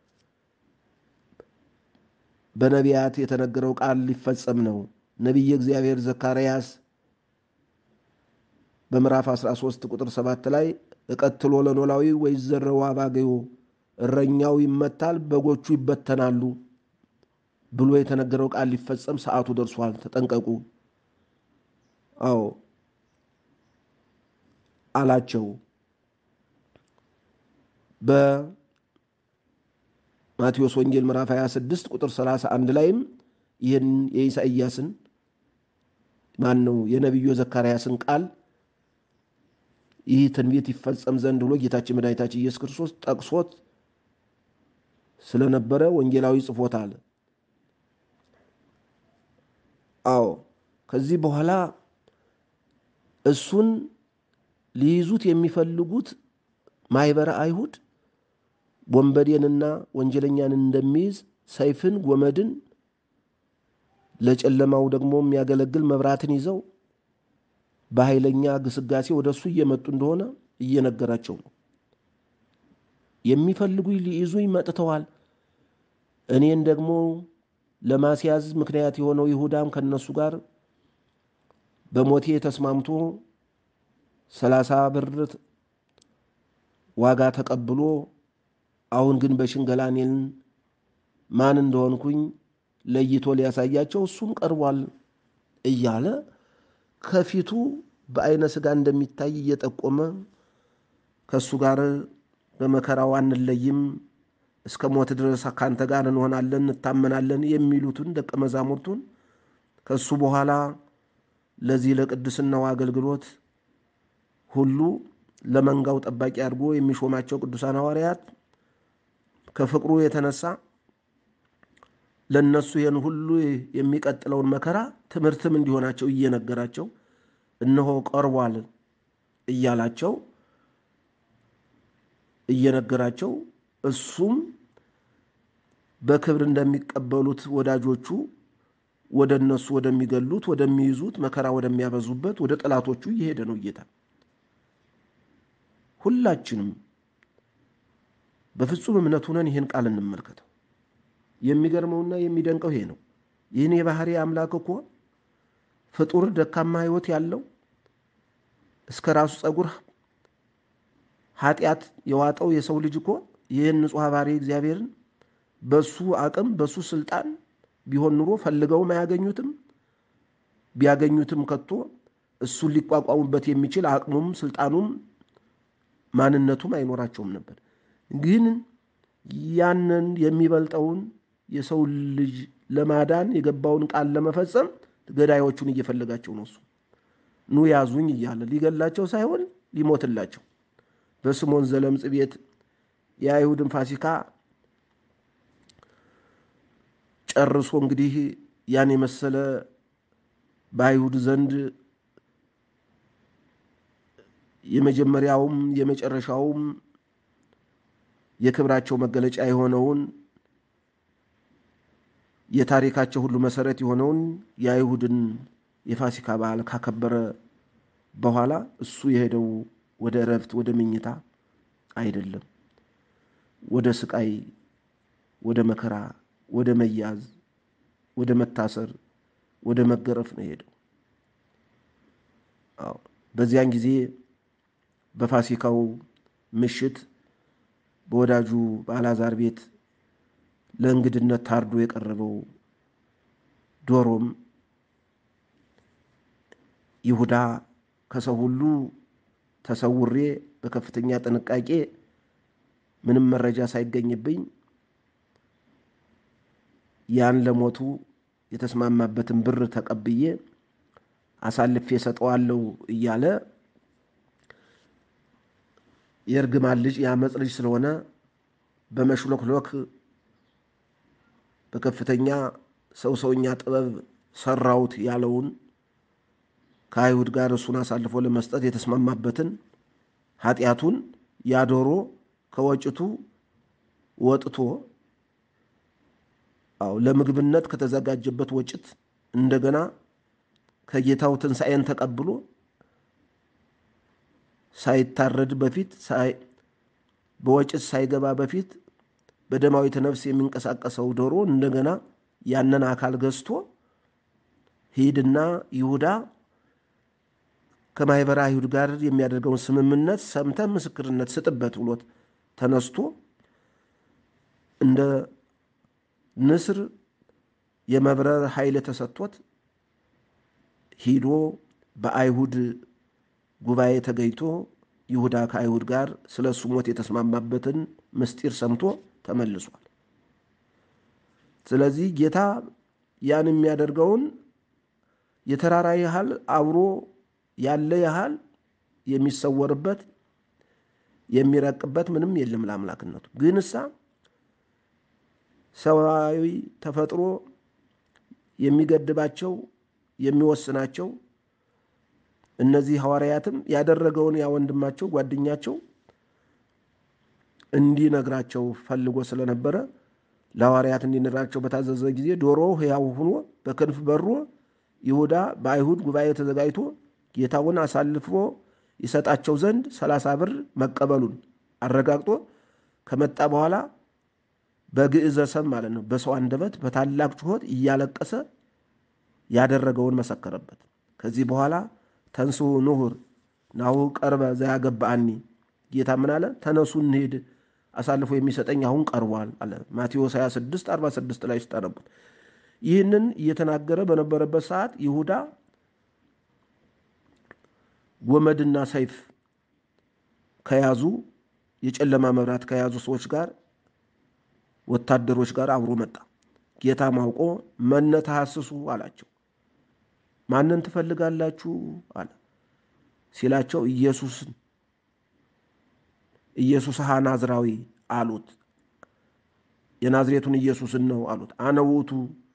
በነቢያት የተነገረው ቃል ሊፈጸም ነው። ነቢየ እግዚአብሔር ዘካርያስ በምዕራፍ አስራ ሶስት ቁጥር ሰባት ላይ እቀትሎ ለኖላዊ ወይዘረው አባገዮ እረኛው ይመታል በጎቹ ይበተናሉ ብሎ የተነገረው ቃል ሊፈጸም ሰዓቱ ደርሷል፣ ተጠንቀቁ አዎ አላቸው። በማቴዎስ ወንጌል ምዕራፍ ሃያ ስድስት ቁጥር ሰላሳ አንድ ላይም ይህን የኢሳይያስን ማን ነው የነቢዩ ዘካርያስን ቃል ይህ ትንቢት ይፈጸም ዘንድ ብሎ ጌታችን መድኃኒታችን ኢየሱስ ክርስቶስ ጠቅሶት ስለነበረ ወንጌላዊ ጽፎታል። አዎ ከዚህ በኋላ እሱን ሊይዙት የሚፈልጉት ማይበረ አይሁድ ወንበዴንና ወንጀለኛን እንደሚይዝ ሰይፍን፣ ጎመድን፣ ለጨለማው ደግሞ የሚያገለግል መብራትን ይዘው በኃይለኛ ግስጋሴ ወደሱ እየመጡ እንደሆነ እየነገራቸው ነው። የሚፈልጉኝ ሊይዙኝ መጥተዋል፣ እኔን ደግሞ ለማስያዝ ምክንያት የሆነው ይሁዳም ከነሱ ጋር በሞቴ ተስማምቶ ሰላሳ ብር ዋጋ ተቀብሎ አሁን ግን በሽንገላ እኔን ማን እንደሆንኩኝ ለይቶ ሊያሳያቸው እሱም ቀርቧል እያለ ከፊቱ በአይነ ሥጋ እንደሚታይ እየጠቆመ ከሱ ጋር በመከራው አንለይም፣ እስከ ሞት ድረስ ካንተ ጋር እንሆናለን፣ እንታመናለን የሚሉትን ደቀ መዛሙርቱን ከሱ በኋላ ለዚህ ለቅድስናው አገልግሎት ሁሉ ለመንጋው ጠባቂ አድርጎ የሚሾማቸው ቅዱሳን ሐዋርያት ከፍቅሩ የተነሳ ለነሱ ይህን ሁሉ የሚቀጥለውን መከራ ትምህርትም እንዲሆናቸው እየነገራቸው እነሆ ቀርቧል እያላቸው እየነገራቸው እሱም በክብር እንደሚቀበሉት ወዳጆቹ ወደ እነሱ ወደሚገሉት፣ ወደሚይዙት፣ መከራ ወደሚያበዙበት ወደ ጠላቶቹ እየሄደ ነው ጌታ። ሁላችንም በፍጹም እምነት ሆነን ይህን ቃል እንመልከተው። የሚገርመውና የሚደንቀው ይሄ ነው። ይህን የባህሪ አምላክ እኮ ፍጡር ደካማ ሕይወት ያለው እስከ ራሱ ጸጉር ኃጢአት የዋጠው የሰው ልጅ እኮ ይህን ንጹሕ ባህሪ እግዚአብሔርን በሱ አቅም በሱ ስልጣን ቢሆን ኑሮ ፈልገውም አያገኙትም። ቢያገኙትም ከቶ እሱን ሊቋቋሙበት የሚችል አቅሙም ስልጣኑም ማንነቱም አይኖራቸውም ነበር። ግን ያንን የሚበልጠውን የሰው ልጅ ለማዳን የገባውን ቃል ለመፈጸም ገዳዮቹን እየፈለጋቸው ነው። እሱ ኑ ያዙኝ እያለ ሊገላቸው ሳይሆን ሊሞትላቸው በስምዖን ዘለምጽ ቤት የአይሁድን ፋሲካ ጨርሶ እንግዲህ ያን የመሰለ በአይሁድ ዘንድ የመጀመሪያውም የመጨረሻውም የክብራቸው መገለጫ የሆነውን የታሪካቸው ሁሉ መሰረት የሆነውን የአይሁድን የፋሲካ በዓል ካከበረ በኋላ እሱ የሄደው ወደ እረፍት ወደ መኝታ አይደለም፣ ወደ ስቃይ፣ ወደ መከራ፣ ወደ መያዝ፣ ወደ መታሰር፣ ወደ መገረፍ ነው የሄደው። አዎ በዚያን ጊዜ በፋሲካው ምሽት በወዳጁ በአልዓዛር ቤት ለእንግድነት ታርዶ የቀረበው ዶሮም ይሁዳ ከሰው ሁሉ ተሰውሬ በከፍተኛ ጥንቃቄ ምንም መረጃ ሳይገኝብኝ ያን ለሞቱ የተስማማበትን ብር ተቀብዬ አሳልፌ ሰጠዋለሁ እያለ የእርግማን ልጅ የአመፅ ልጅ ስለሆነ በመሽሎክሎክ በከፍተኛ ሰው ሰውኛ ጥበብ ሰራውት ያለውን ከአይሁድ ጋር እሱን አሳልፎ ለመስጠት የተስማማበትን ኃጢአቱን ያዶሮ ከወጭቱ ወጥቶ አው ለምግብነት ከተዘጋጀበት ወጭት እንደገና ከጌታው ትንሣኤን ተቀብሎ ሳይታረድ በፊት ሳይ በወጭት ሳይገባ በፊት በደማዊት ነፍስ የሚንቀሳቀሰው ዶሮ እንደገና ያንን አካል ገዝቶ ሂድና ይሁዳ ከማይበራ አይሁድ ጋር የሚያደርገውን ስምምነት ሰምተ ምስክርነት ስጥበት ብሎት ተነስቶ እንደ ንስር የመብረር ኃይል ተሰጥቶት ሂዶ በአይሁድ ጉባኤ ተገኝቶ ይሁዳ ከአይሁድ ጋር ስለ እሱ ሞት የተስማማበትን ምስጢር ሰምቶ ተመልሷል። ስለዚህ ጌታ ያን የሚያደርገውን የተራራ ያህል አብሮ ያለ ያህል የሚሰወርበት የሚረቅበት ምንም የለም ለአምላክነቱ። ግን እሳ ሰዋዊ ተፈጥሮ የሚገድባቸው የሚወስናቸው እነዚህ ሐዋርያትም ያደረገውን ያ ወንድማቸው ጓደኛቸው እንዲነግራቸው ፈልጎ ስለነበረ ለሐዋርያት እንዲነግራቸው በታዘዘ ጊዜ ዶሮ ሕያው ሆኖ በክንፍ በሮ ይሁዳ በአይሁድ ጉባኤ ተዘጋጅቶ ጌታውን አሳልፎ ይሰጣቸው ዘንድ ሰላሳ ብር መቀበሉን አረጋግጦ ከመጣ በኋላ በግዕዘ ሰብ ማለት ነው በሰው አንደበት በታላቅ ጩኸት እያለቀሰ ያደረገውን መሰከረበት። ከዚህ በኋላ ተንሱ ንሁር ናሁ ቀርበ ዘያገባአኒ ጌታ ምን አለ? ተነሱ እንሄድ አሳልፎ የሚሰጠኝ አሁን ቀርቧል አለ። ማቴዎስ ሃያ ስድስት አርባ ስድስት ላይ ስታነቡት ይህንን እየተናገረ በነበረበት ሰዓት ይሁዳ ጎመድና ሰይፍ ከያዙ የጨለማ መብራት ከያዙ ሰዎች ጋር ወታደሮች ጋር አብሮ መጣ። ጌታ ማውቆ መነ ተሐስሱ አላቸው። ማንን ትፈልጋላችሁ አለ። ሲላቸው ኢየሱስን ኢየሱስ ናዝራዊ አሉት። የናዝሬቱን ኢየሱስን ነው አሉት። አነ ውእቱ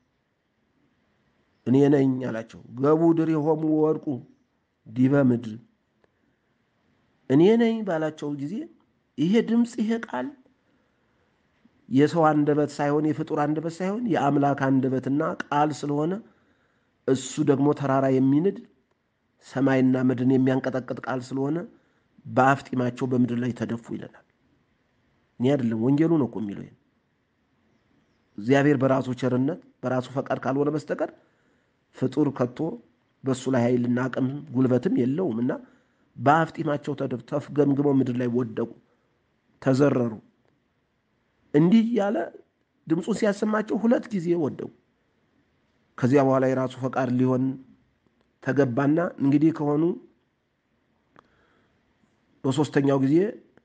እኔ ነኝ አላቸው። ገቡ ድሪሆሙ ወርቁ ዲበ ምድር እኔ ነኝ ባላቸው ጊዜ ይሄ ድምፅ ይሄ ቃል የሰው አንደበት ሳይሆን የፍጡር አንደበት ሳይሆን የአምላክ አንደበትና ቃል ስለሆነ እሱ ደግሞ ተራራ የሚንድ ሰማይና ምድርን የሚያንቀጠቅጥ ቃል ስለሆነ በአፍጢማቸው በምድር ላይ ተደፉ ይለናል። እኔ አይደለም ወንጌሉ ነው እኮ የሚለው። እግዚአብሔር በራሱ ቸርነት በራሱ ፈቃድ ካልሆነ በስተቀር ፍጡር ከቶ በሱ ላይ ኃይልና አቅም ጉልበትም የለውምና በአፍጢማቸው ተደፉ፣ ተፍገምግመው ምድር ላይ ወደቁ፣ ተዘረሩ። እንዲህ ያለ ድምፁን ሲያሰማቸው ሁለት ጊዜ ወደቁ። ከዚያ በኋላ የራሱ ፈቃድ ሊሆን ተገባና እንግዲህ ከሆኑ በሶስተኛው ጊዜ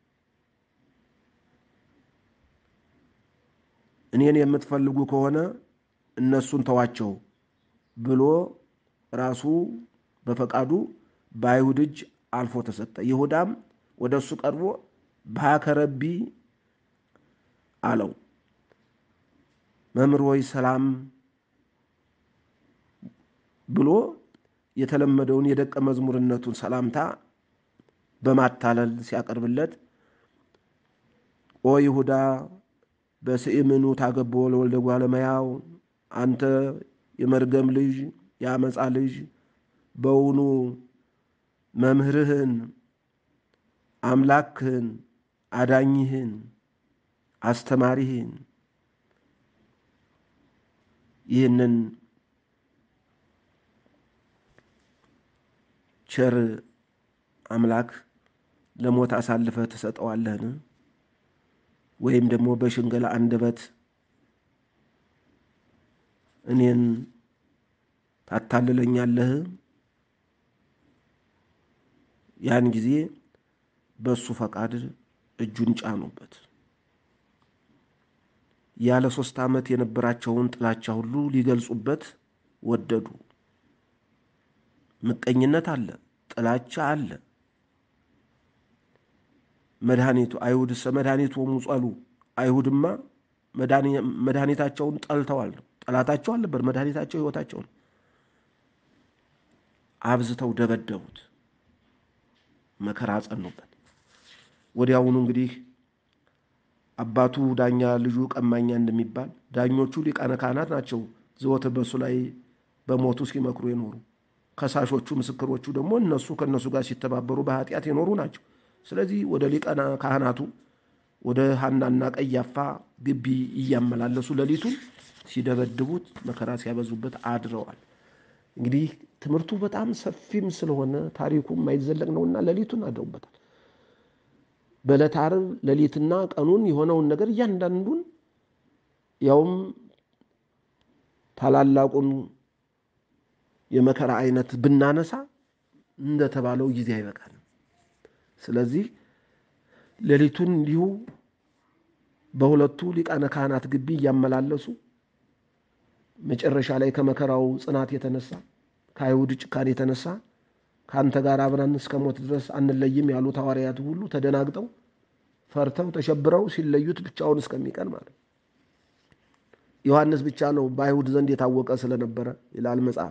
እኔን የምትፈልጉ ከሆነ እነሱን ተዋቸው ብሎ ራሱ በፈቃዱ በአይሁድ እጅ አልፎ ተሰጠ። ይሁዳም ወደ እሱ ቀርቦ ባከረቢ አለው። መምህር ሆይ ሰላም ብሎ የተለመደውን የደቀ መዝሙርነቱን ሰላምታ በማታለል ሲያቀርብለት ኦ ይሁዳ በስእምኑ ታገቦ ለወልደ እጓለ እመሕያው አንተ የመርገም ልጅ የአመፃ ልጅ በውኑ መምህርህን አምላክህን አዳኝህን አስተማሪህን ይህንን ቸር አምላክ ለሞት አሳልፈ ተሰጠዋለህን? ወይም ደግሞ በሽንገላ አንደበት እኔን ታታልለኛለህ? ያን ጊዜ በሱ ፈቃድ እጁን ጫኑበት። ያለ ሶስት ዓመት የነበራቸውን ጥላቻ ሁሉ ሊገልጹበት ወደዱ። ምቀኝነት አለ፣ ጥላቻ አለ። መድኃኒቱ አይሁድ ሰመድኃኒቱ ወሙጸሉ አይሁድማ መድኃኒታቸውን ጠልተዋል። ጠላታቸው አልነበር፣ መድኃኒታቸው ሕይወታቸው ነው። አብዝተው ደበደቡት፣ መከራ አጸኑበት። ወዲያውኑ እንግዲህ አባቱ ዳኛ ልጁ ቀማኛ እንደሚባል ዳኞቹ ሊቃነ ካህናት ናቸው። ዘወትር በሱ ላይ በሞቱ ሲመክሩ የኖሩ ከሳሾቹ ምስክሮቹ ደግሞ እነሱ ከነሱ ጋር ሲተባበሩ በኃጢአት የኖሩ ናቸው። ስለዚህ ወደ ሊቃነ ካህናቱ ወደ ሐናና ቀያፋ ግቢ እያመላለሱ ሌሊቱን ሲደበድቡት መከራ ሲያበዙበት አድረዋል። እንግዲህ ትምህርቱ በጣም ሰፊም ስለሆነ ታሪኩም የማይዘለቅ ነውና ሌሊቱን አድረውበታል። በዕለተ ዓርብ ሌሊትና ቀኑን የሆነውን ነገር እያንዳንዱን ያውም ታላላቁን የመከራ አይነት ብናነሳ እንደተባለው ጊዜ አይበቃንም። ስለዚህ ሌሊቱን እንዲሁ በሁለቱ ሊቃነ ካህናት ግቢ እያመላለሱ መጨረሻ ላይ ከመከራው ጽናት የተነሳ ከአይሁድ ጭካኔ የተነሳ ካንተ ጋር አብረን እስከ ሞት ድረስ አንለይም ያሉት ሐዋርያት ሁሉ ተደናግጠው ፈርተው ተሸብረው ሲለዩት ብቻውን እስከሚቀር ማለት። ዮሐንስ ብቻ ነው በአይሁድ ዘንድ የታወቀ ስለነበረ ይላል መጽሐፍ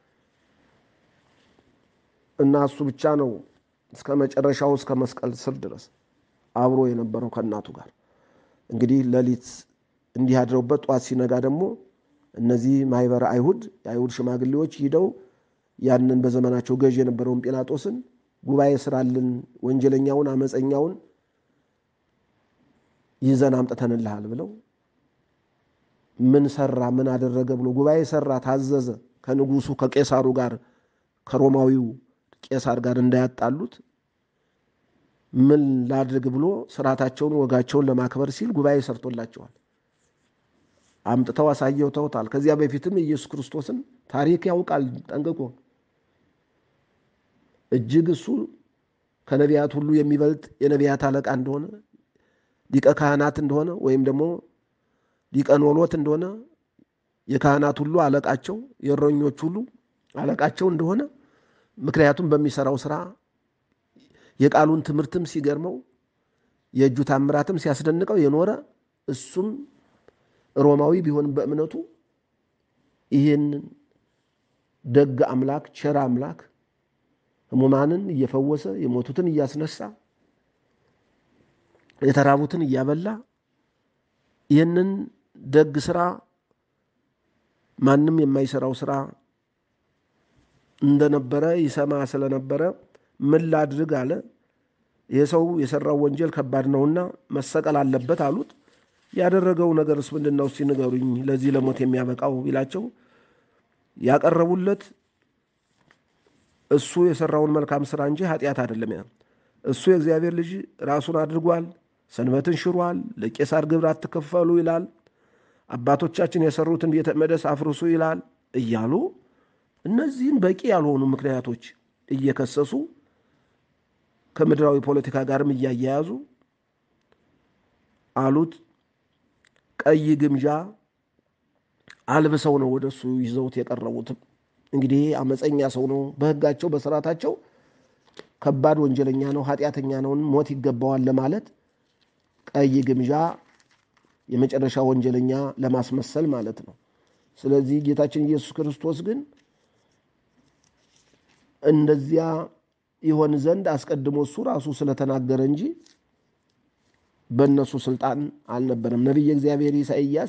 እና እሱ ብቻ ነው እስከ መጨረሻው እስከ መስቀል ስር ድረስ አብሮ የነበረው ከእናቱ ጋር። እንግዲህ ሌሊት እንዲህ አድረውበት ጧት ሲነጋ ደግሞ እነዚህ ማይበረ አይሁድ የአይሁድ ሽማግሌዎች ሂደው ያንን በዘመናቸው ገዥ የነበረውን ጲላጦስን ጉባኤ ስራልን፣ ወንጀለኛውን አመፀኛውን ይዘን አምጥተንልሃል ብለው ምን ሰራ ምን አደረገ ብሎ ጉባኤ ሰራ ታዘዘ ከንጉሱ ከቄሳሩ ጋር ከሮማዊው ቄሳር ጋር እንዳያጣሉት ምን ላድርግ ብሎ ስርዓታቸውን ወጋቸውን ለማክበር ሲል ጉባኤ ሰርቶላቸዋል። አምጥተው አሳየውታል። ከዚያ በፊትም ኢየሱስ ክርስቶስን ታሪክ ያውቃል ጠንቅቆ እጅግ እሱ ከነቢያት ሁሉ የሚበልጥ የነቢያት አለቃ እንደሆነ ሊቀ ካህናት እንደሆነ ወይም ደግሞ ሊቀ ኖሎት እንደሆነ የካህናት ሁሉ አለቃቸው የእረኞች ሁሉ አለቃቸው እንደሆነ ምክንያቱም በሚሰራው ስራ የቃሉን ትምህርትም ሲገርመው የእጁ ታምራትም ሲያስደንቀው የኖረ እሱም ሮማዊ ቢሆን በእምነቱ ይህን ደግ አምላክ ቸር አምላክ ሕሙማንን እየፈወሰ የሞቱትን እያስነሳ የተራቡትን እያበላ ይህንን ደግ ስራ ማንም የማይሰራው ስራ እንደነበረ ይሰማ ስለነበረ ምን ላድርግ አለ። ይህ ሰው የሰራው ወንጀል ከባድ ነውና መሰቀል አለበት አሉት። ያደረገው ነገርስ ምንድነው እስቲ ንገሩኝ ለዚህ ለሞት የሚያበቃው ቢላቸው ያቀረቡለት እሱ የሰራውን መልካም ስራ እንጂ ኃጢአት አይደለም። ያ እሱ የእግዚአብሔር ልጅ ራሱን አድርጓል፣ ሰንበትን ሽሯል፣ ለቄሳር ግብር አትከፈሉ ይላል፣ አባቶቻችን የሰሩትን ቤተ መቅደስ አፍርሱ ይላል እያሉ እነዚህን በቂ ያልሆኑ ምክንያቶች እየከሰሱ ከምድራዊ ፖለቲካ ጋርም እያያያዙ አሉት። ቀይ ግምጃ አልብሰው ነው ወደሱ ይዘውት የቀረቡት። እንግዲህ አመፀኛ ሰው ነው፣ በህጋቸው በስርዓታቸው ከባድ ወንጀለኛ ነው፣ ኃጢአተኛ ነው፣ ሞት ይገባዋል ለማለት ቀይ ግምጃ የመጨረሻ ወንጀለኛ ለማስመሰል ማለት ነው። ስለዚህ ጌታችን ኢየሱስ ክርስቶስ ግን እንደዚያ ይሆን ዘንድ አስቀድሞ እሱ ራሱ ስለተናገረ እንጂ በእነሱ ስልጣን አልነበረም። ነቢየ እግዚአብሔር ኢሳይያስ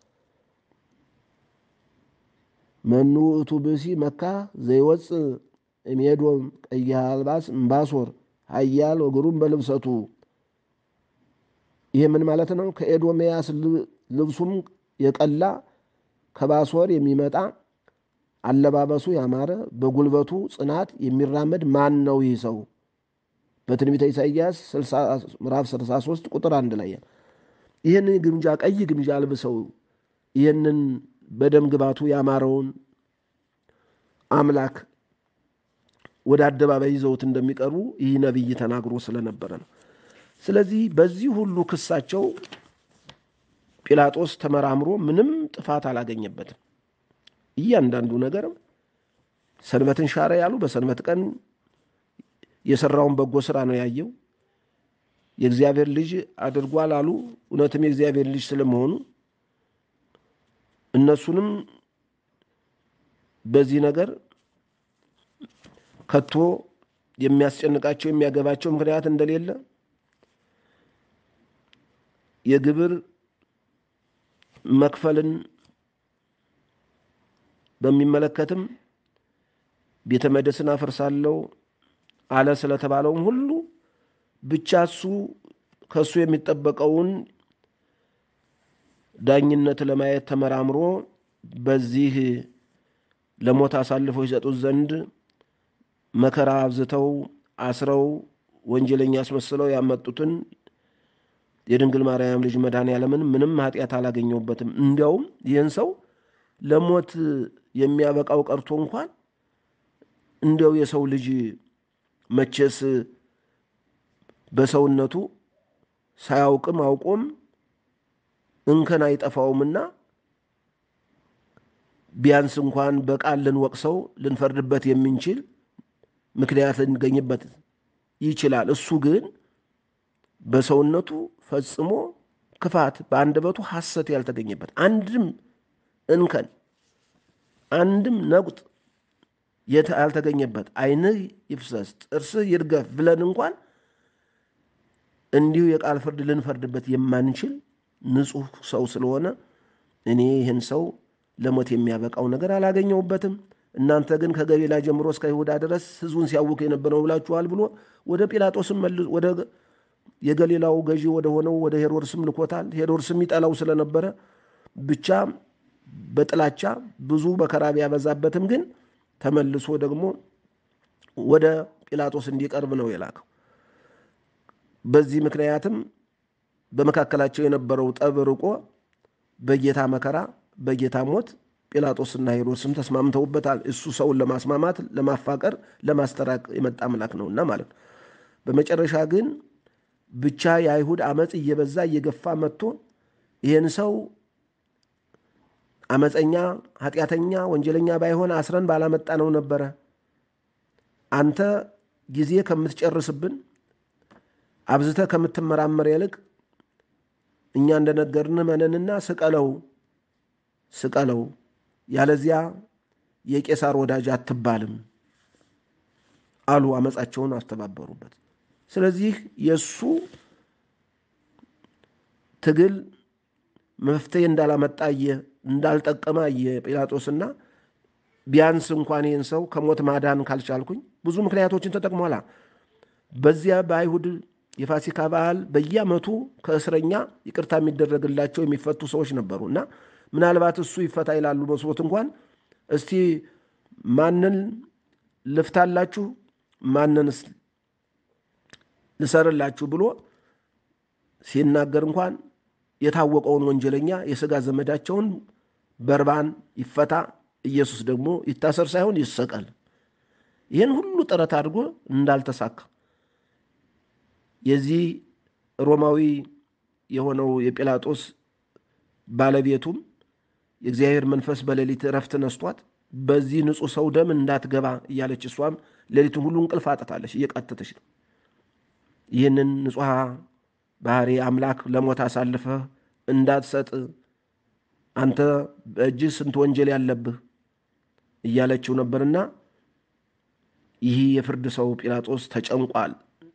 መኑ ውእቱ ብእሲ መካ ዘይወፅ እምኤዶም ቀይሐ አልባስ እምባሶር ኃያል ወግሩም በልብሰቱ። ይሄ ምን ማለት ነው? ከኤዶምያስ ልብሱም የቀላ ከባሶር የሚመጣ አለባበሱ ያማረ በጉልበቱ ጽናት የሚራመድ ማን ነው ይህ ሰው? በትንቢተ ኢሳይያስ ምዕራፍ ስልሳ ሶስት ቁጥር አንድ ላይ ይህንን ግምጃ ቀይ ግምጃ አልብሰው ይህንን በደም ግባቱ ያማረውን አምላክ ወደ አደባባይ ይዘውት እንደሚቀርቡ ይህ ነቢይ ተናግሮ ስለነበረ ነው። ስለዚህ በዚህ ሁሉ ክሳቸው ጲላጦስ ተመራምሮ ምንም ጥፋት አላገኘበትም። እያንዳንዱ ነገር ሰንበትን ሻረ ያሉ በሰንበት ቀን የሰራውን በጎ ስራ ነው ያየው። የእግዚአብሔር ልጅ አድርጓል አሉ። እውነትም የእግዚአብሔር ልጅ ስለመሆኑ እነሱንም በዚህ ነገር ከቶ የሚያስጨንቃቸው የሚያገባቸው ምክንያት እንደሌለ የግብር መክፈልን በሚመለከትም ቤተ መቅደስን አፈርሳለሁ አለ ስለተባለውም ሁሉ ብቻ እሱ ከሱ የሚጠበቀውን ዳኝነት ለማየት ተመራምሮ በዚህ ለሞት አሳልፈው ይሰጡት ዘንድ መከራ አብዝተው አስረው ወንጀለኛ አስመስለው ያመጡትን የድንግል ማርያም ልጅ መድኃኔዓለምን ምንም ኃጢአት አላገኘውበትም። እንዲያውም ይህን ሰው ለሞት የሚያበቃው ቀርቶ እንኳን እንደው የሰው ልጅ መቼስ በሰውነቱ ሳያውቅም አውቆም እንከን አይጠፋውምና ቢያንስ እንኳን በቃል ልንወቅሰው ልንፈርድበት የምንችል ምክንያት ልንገኝበት ይችላል። እሱ ግን በሰውነቱ ፈጽሞ ክፋት በአንደበቱ ሐሰት ያልተገኘበት አንድም እንከን አንድም ነቁጥ ያልተገኘበት ዓይንህ ይፍሰስ ጥርስህ ይርገፍ ብለን እንኳን እንዲሁ የቃል ፍርድ ልንፈርድበት የማንችል ንጹሕ ሰው ስለሆነ እኔ ይህን ሰው ለሞት የሚያበቃው ነገር አላገኘውበትም። እናንተ ግን ከገሊላ ጀምሮ እስከ ይሁዳ ድረስ ሕዝቡን ሲያውክ የነበረው ብላችኋል ብሎ ወደ ጲላጦስም መልሶ ወደ የገሊላው ገዢ ወደ ሆነው ወደ ሄሮድስም ልኮታል። ሄሮድስም ይጠላው ስለነበረ ብቻ በጥላቻ ብዙ መከራ ቢያበዛበትም ግን ተመልሶ ደግሞ ወደ ጲላጦስ እንዲቀርብ ነው የላከው። በዚህ ምክንያትም በመካከላቸው የነበረው ጠብ ርቆ በጌታ መከራ በጌታ ሞት ጲላጦስና ሄሮድስም ተስማምተውበታል። እሱ ሰውን ለማስማማት ለማፋቀር ለማስተራቅ የመጣ አምላክ ነውና ማለት ነው። በመጨረሻ ግን ብቻ የአይሁድ አመፅ እየበዛ እየገፋ መጥቶ ይህን ሰው አመፀኛ ኃጢአተኛ ወንጀለኛ ባይሆን አስረን ባላመጣ ነው ነበረ። አንተ ጊዜ ከምትጨርስብን አብዝተ ከምትመራመር ይልቅ እኛ እንደነገርን መነንና ስቀለው ስቀለው ያለዚያ የቄሳር ወዳጅ አትባልም አሉ። አመፃቸውን አስተባበሩበት። ስለዚህ የሱ ትግል መፍትሄ እንዳላመጣየ እንዳልጠቀመ የጲላጦስና ቢያንስ እንኳን ይህን ሰው ከሞት ማዳን ካልቻልኩኝ ብዙ ምክንያቶችን ተጠቅሟላ። በዚያ በአይሁድ የፋሲካ በዓል በየዓመቱ ከእስረኛ ይቅርታ የሚደረግላቸው የሚፈቱ ሰዎች ነበሩ እና ምናልባት እሱ ይፈታ ይላሉ መስሎት እንኳን እስቲ ማንን ልፍታላችሁ ማንንስ ልሰርላችሁ ብሎ ሲናገር እንኳን የታወቀውን ወንጀለኛ የሥጋ ዘመዳቸውን በርባን ይፈታ፣ ኢየሱስ ደግሞ ይታሰር ሳይሆን ይሰቀል። ይህን ሁሉ ጥረት አድርጎ እንዳልተሳካ የዚህ ሮማዊ የሆነው የጲላጦስ ባለቤቱም የእግዚአብሔር መንፈስ በሌሊት ረፍት ነስቷት በዚህ ንጹሕ ሰው ደም እንዳትገባ እያለች እሷም ሌሊቱን ሁሉ እንቅልፍ አጥታለች፣ እየቃተተች ነው። ይህንን ንጹሕ ባህሪ አምላክ ለሞት አሳልፈህ እንዳትሰጥ አንተ በእጅህ ስንት ወንጀል ያለብህ እያለችው ነበርና ይህ የፍርድ ሰው ጲላጦስ ተጨንቋል።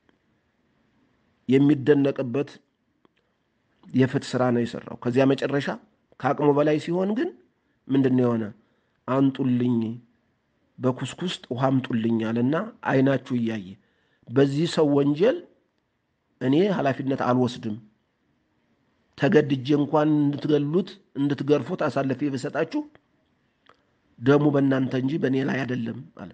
የሚደነቅበት የፍትህ ስራ ነው የሰራው። ከዚያ መጨረሻ ከአቅሙ በላይ ሲሆን ግን ምንድን የሆነ አንጡልኝ በኩስኩስት ውሃ አምጡልኝ አለና አይናችሁ እያየ በዚህ ሰው ወንጀል እኔ ኃላፊነት አልወስድም፣ ተገድጄ እንኳን እንድትገሉት እንድትገርፉት አሳልፌ ብሰጣችሁ ደሙ በእናንተ እንጂ በእኔ ላይ አይደለም አለ።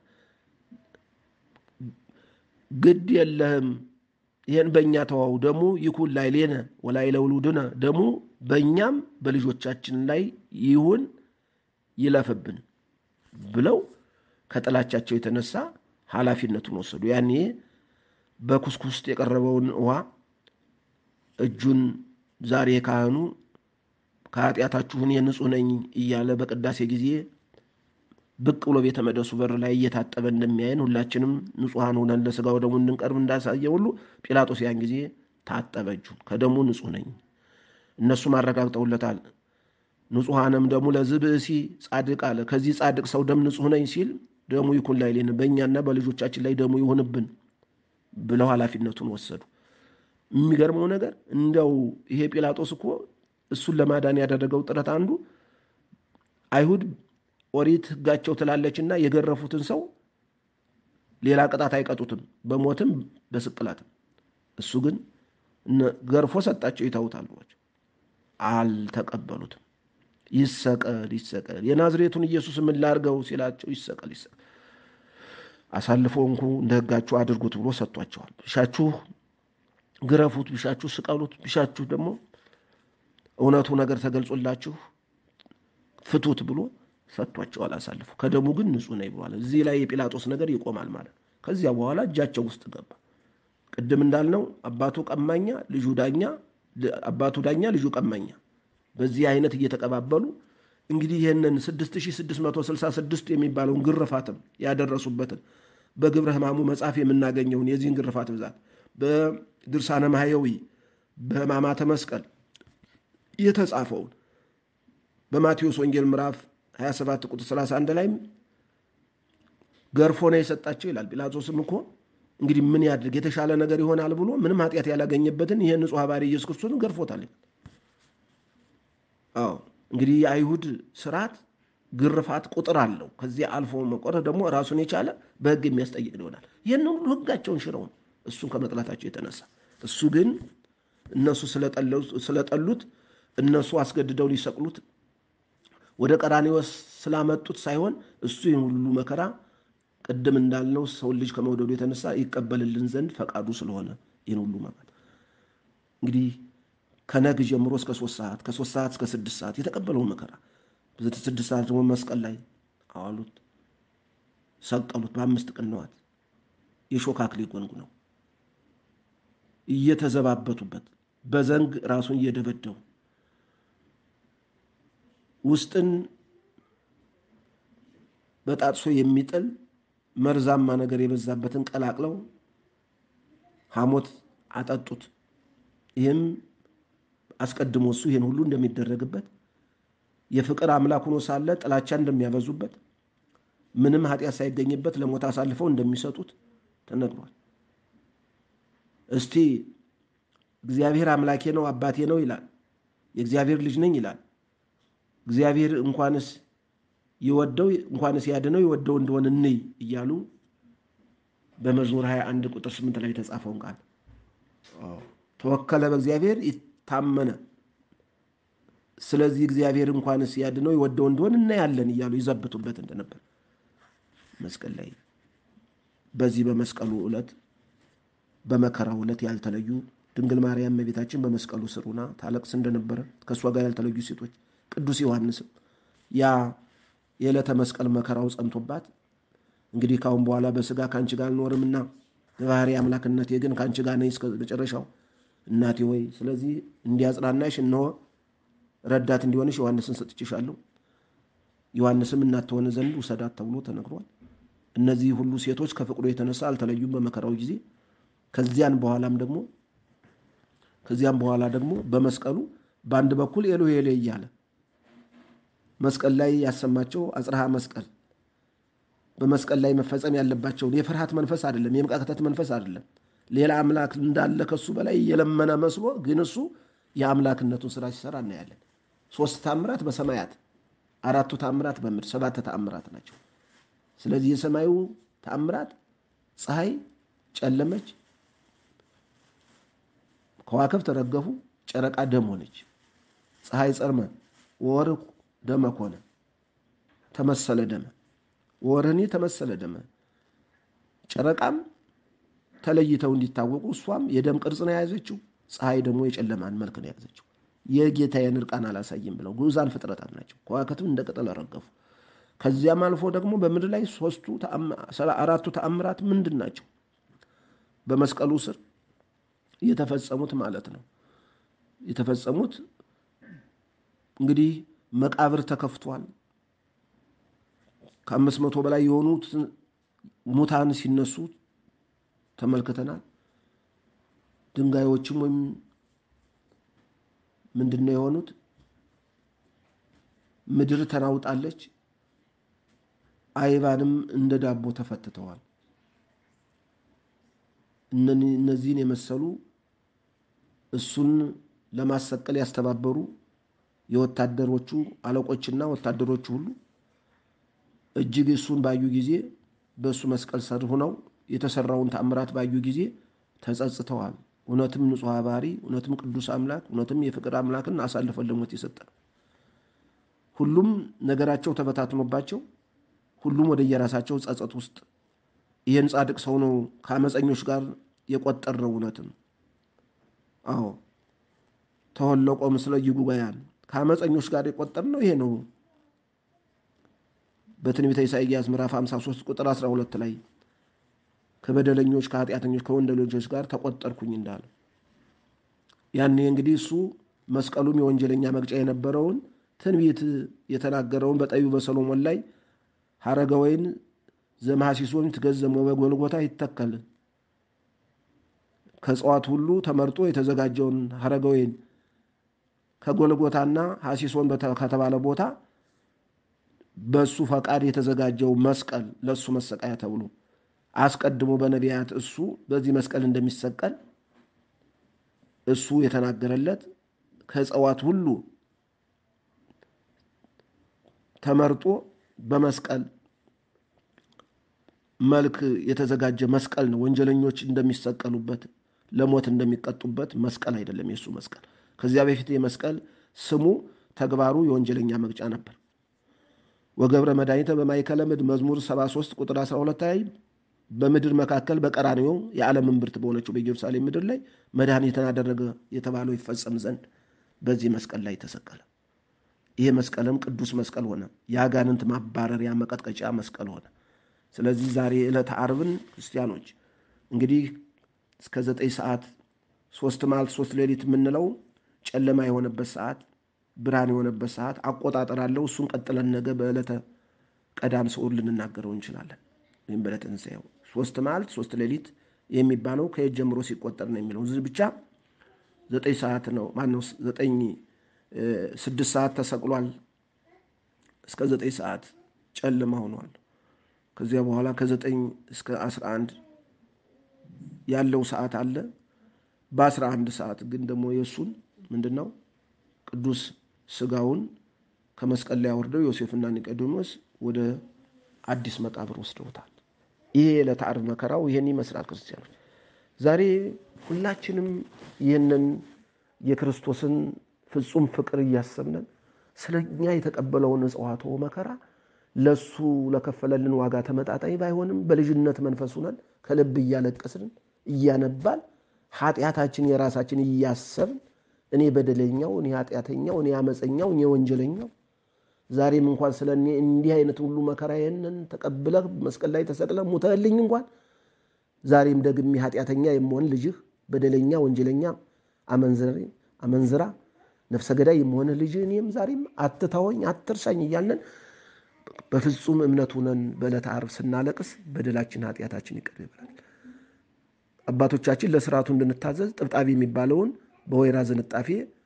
ግድ የለህም ይህን በእኛ ተዋው፣ ደሙ ይኩን ላዕሌነ ወላዕለ ውሉድነ፣ ደሙ በእኛም በልጆቻችን ላይ ይሁን ይለፍብን ብለው ከጥላቻቸው የተነሳ ኃላፊነቱን ወሰዱ። ያኔ በኩስኩስት የቀረበውን ውሃ እጁን ዛሬ ካህኑ ከኃጢአታችሁ እኔ ንጹሕ ነኝ እያለ በቅዳሴ ጊዜ ብቅ ብሎ ቤተ መቅደሱ በር ላይ እየታጠበ እንደሚያየን ሁላችንም ንጹሐን ሆነን ለሥጋው ደሙ እንድንቀርብ እንዳሳየ ሁሉ ጲላጦስ ያን ጊዜ ታጠበ እጁን፣ ከደሙ ንጹሕ ነኝ። እነሱም አረጋግጠውለታል። ንጹሐንም ደሙ ለዚህ ብእሲ ጻድቅ አለ። ከዚህ ጻድቅ ሰው ደም ንጹሕ ነኝ ሲል ደሙ ይኩን ላዕሌነ፣ በእኛና በልጆቻችን ላይ ደሙ ይሁንብን ብለው ኃላፊነቱን ወሰዱ። የሚገርመው ነገር እንደው ይሄ ጲላጦስ እኮ እሱን ለማዳን ያደረገው ጥረት አንዱ አይሁድ ኦሪት ሕጋቸው ትላለችና የገረፉትን ሰው ሌላ ቅጣት አይቀጡትም፣ በሞትም በስቅላትም። እሱ ግን ገርፎ ሰጣቸው፣ ይተውታል። አልተቀበሉትም። ይሰቀል ይሰቀል፣ የናዝሬቱን ኢየሱስ ምን ላድርገው ሲላቸው ይሰቀል ይሰቀል፣ አሳልፎ እንኩ እንደ ሕጋችሁ አድርጉት ብሎ ሰጥቷቸዋል። ቢሻችሁ ግረፉት፣ ቢሻችሁ ስቀሉት፣ ቢሻችሁ ደግሞ እውነቱ ነገር ተገልጾላችሁ ፍቱት ብሎ ሰጥቷቸዋል አሳልፎ። ከደሙ ግን ንጹህ ነኝ ብሏል። እዚህ ላይ የጲላጦስ ነገር ይቆማል ማለት። ከዚያ በኋላ እጃቸው ውስጥ ገባ። ቅድም እንዳልነው አባቱ ቀማኛ ልጁ ዳኛ፣ አባቱ ዳኛ ልጁ ቀማኛ፣ በዚህ አይነት እየተቀባበሉ እንግዲህ ይህንን ስድስት ሺህ ስድስት መቶ ስልሳ ስድስት የሚባለውን ግርፋትም ያደረሱበትን በግብረ ሕማሙ መጽሐፍ የምናገኘውን የዚህን ግርፋት ብዛት በድርሳነ ማህየዊ በሕማማተ መስቀል የተጻፈውን በማቴዎስ ወንጌል ምዕራፍ ሀያ ሰባት ቁጥር ሰላሳ አንድ ላይም ገርፎ ነው የሰጣቸው ይላል። ጲላጦስም እኮ እንግዲህ ምን ያድርግ የተሻለ ነገር ይሆናል ብሎ ምንም ኃጢአት ያላገኘበትን ይህን ንጹሕ ባሕርይ ኢየሱስ ክርስቶስን ገርፎታል። አዎ እንግዲህ የአይሁድ ስርዓት ግርፋት ቁጥር አለው። ከዚያ አልፎ መቆረጥ ደግሞ ራሱን የቻለ በሕግ የሚያስጠይቅ ይሆናል። ይህን ሁሉ ሕጋቸውን ሽረው እሱን ከመጥላታቸው የተነሳ እሱ ግን እነሱ ስለጠሉት እነሱ አስገድደው ሊሰቅሉት ወደ ቀራንዮ ስላመጡት ሳይሆን እሱ ይህን ሁሉ መከራ ቅድም እንዳልነው ሰው ልጅ ከመውደዱ የተነሳ ይቀበልልን ዘንድ ፈቃዱ ስለሆነ ይህን ሁሉ መከራ እንግዲህ ከነግ ጀምሮ እስከ ሶስት ሰዓት ከሶስት ሰዓት እስከ ስድስት ሰዓት የተቀበለውን መከራ በስድስት ሰዓት ደግሞ መስቀል ላይ አዋሉት፣ ሰቀሉት። በአምስት ቅንዋት የሾህ አክሊል ጎንጉነው እየተዘባበቱበት በዘንግ ራሱን እየደበደቡ ውስጥን በጣጥሶ የሚጥል መርዛማ ነገር የበዛበትን ቀላቅለው ሐሞት አጠጡት። ይህም አስቀድሞ እሱ ይህን ሁሉ እንደሚደረግበት የፍቅር አምላክ ሆኖ ሳለ ጥላቻ እንደሚያበዙበት ምንም ኃጢአት ሳይገኝበት ለሞት አሳልፈው እንደሚሰጡት ተነግሯል። እስቲ እግዚአብሔር አምላኬ ነው አባቴ ነው ይላል፣ የእግዚአብሔር ልጅ ነኝ ይላል። እግዚአብሔር እንኳንስ ይወደው እንኳንስ ያድነው ይወደው እንደሆነ እንይ እያሉ በመዝሙር ሃያ አንድ ቁጥር ስምንት ላይ የተጻፈውን ቃል ተወከለ በእግዚአብሔር ይታመነ፣ ስለዚህ እግዚአብሔር እንኳንስ ያድነው ይወደው እንደሆነ እናያለን እያሉ ይዘብቱበት እንደነበር መስቀል ላይ በዚህ በመስቀሉ ዕለት በመከራው ዕለት ያልተለዩ ድንግል ማርያም እመቤታችን በመስቀሉ ስር ሆና ታለቅስ እንደነበረ ከእሷ ጋር ያልተለዩ ሴቶች ቅዱስ ዮሐንስም ያ የዕለተ መስቀል መከራው ጸንቶባት እንግዲህ ካሁን በኋላ በስጋ ካንቺ ጋር አልኖርምና በባሕርይ አምላክነቴ ግን ካንቺ ጋር ነኝ እስከ መጨረሻው እናቴ ሆይ ስለዚህ እንዲያጽናናሽ እነሆ ረዳት እንዲሆንሽ ዮሐንስን ሰጥቼሻለሁ፣ ዮሐንስም እናት ትሆን ዘንድ ውሰዳት ተብሎ ተነግሯል። እነዚህ ሁሉ ሴቶች ከፍቅሩ የተነሳ አልተለዩም በመከራው ጊዜ። ከዚያን በኋላም ደግሞ ከዚያም በኋላ ደግሞ በመስቀሉ በአንድ በኩል ኤሎሄ ኤሎሄ እያለ መስቀል ላይ ያሰማቸው አጽርሃ መስቀል በመስቀል ላይ መፈጸም ያለባቸውን የፍርሃት መንፈስ አይደለም፣ የመቃተት መንፈስ አይደለም። ሌላ አምላክ እንዳለ ከሱ በላይ የለመነ መስሎ ግን እሱ የአምላክነቱን ስራ ሲሰራ እናያለን። ሶስት ታምራት በሰማያት አራቱ ታምራት በምድር ሰባት ታምራት ናቸው። ስለዚህ የሰማዩ ታምራት ፀሐይ ጨለመች፣ ከዋክብት ተረገፉ፣ ጨረቃ ደም ሆነች፣ ፀሐይ ጸርመ ወር ደመ ኮነ ተመሰለ ደመ ወርህኒ ተመሰለ ደመ። ጨረቃም ተለይተው እንዲታወቁ እሷም የደም ቅርጽ ነው የያዘችው፣ ፀሐይ ደግሞ የጨለማን መልክ ነው የያዘችው። የጌታዬን እርቃን አላሳይም ብለው ግዑዛን ፍጥረታት ናቸው። ከዋክብትም እንደ ቅጠል ረገፉ። ከዚያም አልፎ ደግሞ በምድር ላይ ሶስቱ አራቱ ተአምራት ምንድን ናቸው? በመስቀሉ ስር የተፈጸሙት ማለት ነው። የተፈጸሙት እንግዲህ መቃብር ተከፍቷል። ከአምስት መቶ በላይ የሆኑት ሙታን ሲነሱ ተመልክተናል። ድንጋዮችም ወይም ምንድን ነው የሆኑት? ምድር ተናውጣለች። አይባንም እንደ ዳቦ ተፈትተዋል። እነዚህን የመሰሉ እሱን ለማሰቀል ያስተባበሩ የወታደሮቹ አለቆችና ወታደሮቹ ሁሉ እጅግ እሱን ባዩ ጊዜ በእሱ መስቀል ስር ሆነው የተሰራውን ተአምራት ባዩ ጊዜ ተጸጽተዋል። እውነትም ንጹሕ ባሕርይ፣ እውነትም ቅዱስ አምላክ፣ እውነትም የፍቅር አምላክን አሳልፈን ለሞት የሰጠ ሁሉም ነገራቸው ተበታትኖባቸው ሁሉም ወደ የራሳቸው ጸጸት ውስጥ ይህን ጻድቅ ሰው ነው ከአመፀኞች ጋር የቆጠረው። እውነትም አዎ ተወለቆ ምስለ ይጉባያን ከአመፀኞች ጋር የቆጠርነው ይሄ ነው። በትንቢተ ኢሳይያስ ምዕራፍ ሃምሳ ሦስት ቁጥር አስራ ሁለት ላይ ከበደለኞች ከኃጢአተኞች ከወንጀለኞች ጋር ተቆጠርኩኝ እንዳለ ያኔ እንግዲህ እሱ መስቀሉም የወንጀለኛ መቅጫ የነበረውን ትንቢት የተናገረውን በጠቢቡ በሰሎሞን ላይ ሐረገ ወይን ዘመሐሲሶን ትገዘሞ በጎልጎታ ይተከል ከእጽዋት ሁሉ ተመርጦ የተዘጋጀውን ሐረገ ወይን ከጎልጎታና ሐሲሶን ከተባለ ቦታ በእሱ ፈቃድ የተዘጋጀው መስቀል ለእሱ መሰቃያ ተብሎ አስቀድሞ በነቢያት እሱ በዚህ መስቀል እንደሚሰቀል እሱ የተናገረለት ከእጽዋት ሁሉ ተመርጦ በመስቀል መልክ የተዘጋጀ መስቀል ነው። ወንጀለኞች እንደሚሰቀሉበት ለሞት እንደሚቀጡበት መስቀል አይደለም የሱ መስቀል። ከዚያ በፊት የመስቀል ስሙ ተግባሩ የወንጀለኛ መቅጫ ነበር። ወገብረ መድኃኒተ በማእከለ ምድር መዝሙር ሰባ ሦስት ቁጥር አስራ ሁለት ላይ በምድር መካከል በቀራንዮ የዓለም እምብርት በሆነችው በኢየሩሳሌም ምድር ላይ መድኃኒትን አደረገ የተባለው ይፈጸም ዘንድ በዚህ መስቀል ላይ ተሰቀለ። ይሄ መስቀልም ቅዱስ መስቀል ሆነ። የአጋንንት ማባረሪያ መቀጥቀጫ መስቀል ሆነ። ስለዚህ ዛሬ ዕለተ ዓርብን ክርስቲያኖች እንግዲህ እስከ ዘጠኝ ሰዓት ሶስት መዓልት ሶስት ሌሊት የምንለው ጨለማ የሆነበት ሰዓት ብርሃን የሆነበት ሰዓት አቆጣጠር አለው። እሱን ቀጥለን ነገ በዕለተ ቀዳም ስዑር ልንናገረው እንችላለን። ወይም በዕለተ ትንሣኤው ሶስት መዓልት ሶስት ሌሊት የሚባለው ከየት ጀምሮ ሲቆጠር ነው የሚለው እዚህ ብቻ ዘጠኝ ሰዓት ነው። ማነው ዘጠኝ ስድስት ሰዓት ተሰቅሏል። እስከ ዘጠኝ ሰዓት ጨለማ ሆኗል። ከዚያ በኋላ ከዘጠኝ እስከ አስራ አንድ ያለው ሰዓት አለ። በአስራ አንድ ሰዓት ግን ደግሞ የእሱን ምንድን ነው ቅዱስ ሥጋውን ከመስቀል ላይ አወርደው ዮሴፍና ኒቆዲሞስ ወደ አዲስ መቃብር ወስደውታል። ይሄ የዕለተ ዓርብ መከራው ይሄን ይመስላል። ክርስቲያኖች ዛሬ ሁላችንም ይህንን የክርስቶስን ፍጹም ፍቅር እያሰብነን ስለኛ የተቀበለውን እጽዋቶ መከራ ለሱ ለከፈለልን ዋጋ ተመጣጣኝ ባይሆንም በልጅነት መንፈስ ሆነን ከልብ እያለቀስን እያነባል ኃጢአታችን የራሳችን እያሰብን እኔ በደለኛው እኔ ኃጢአተኛው እኔ አመፀኛው እኔ ወንጀለኛው ዛሬም እንኳን ስለኔ እንዲህ አይነት ሁሉ መከራ የነን ተቀብለህ መስቀል ላይ ተሰቅለህ ሞተልኝ እንኳን ዛሬም ደግሜ ኃጢአተኛ የምሆን ልጅህ በደለኛ ወንጀለኛ አመንዝራ አመንዝራ ነፍሰ ገዳይ የምሆን ልጅህ እኔም ዛሬም አትተወኝ አትርሳኝ እያልን በፍጹም እምነት ሆነን በዕለተ ዓርብ ስናለቅስ በደላችን ኃጢአታችን ይቅር ይበላል። አባቶቻችን ለሥርዓቱ እንድንታዘዝ ጥብጣቢ የሚባለውን በወይራ ዝንጣፌ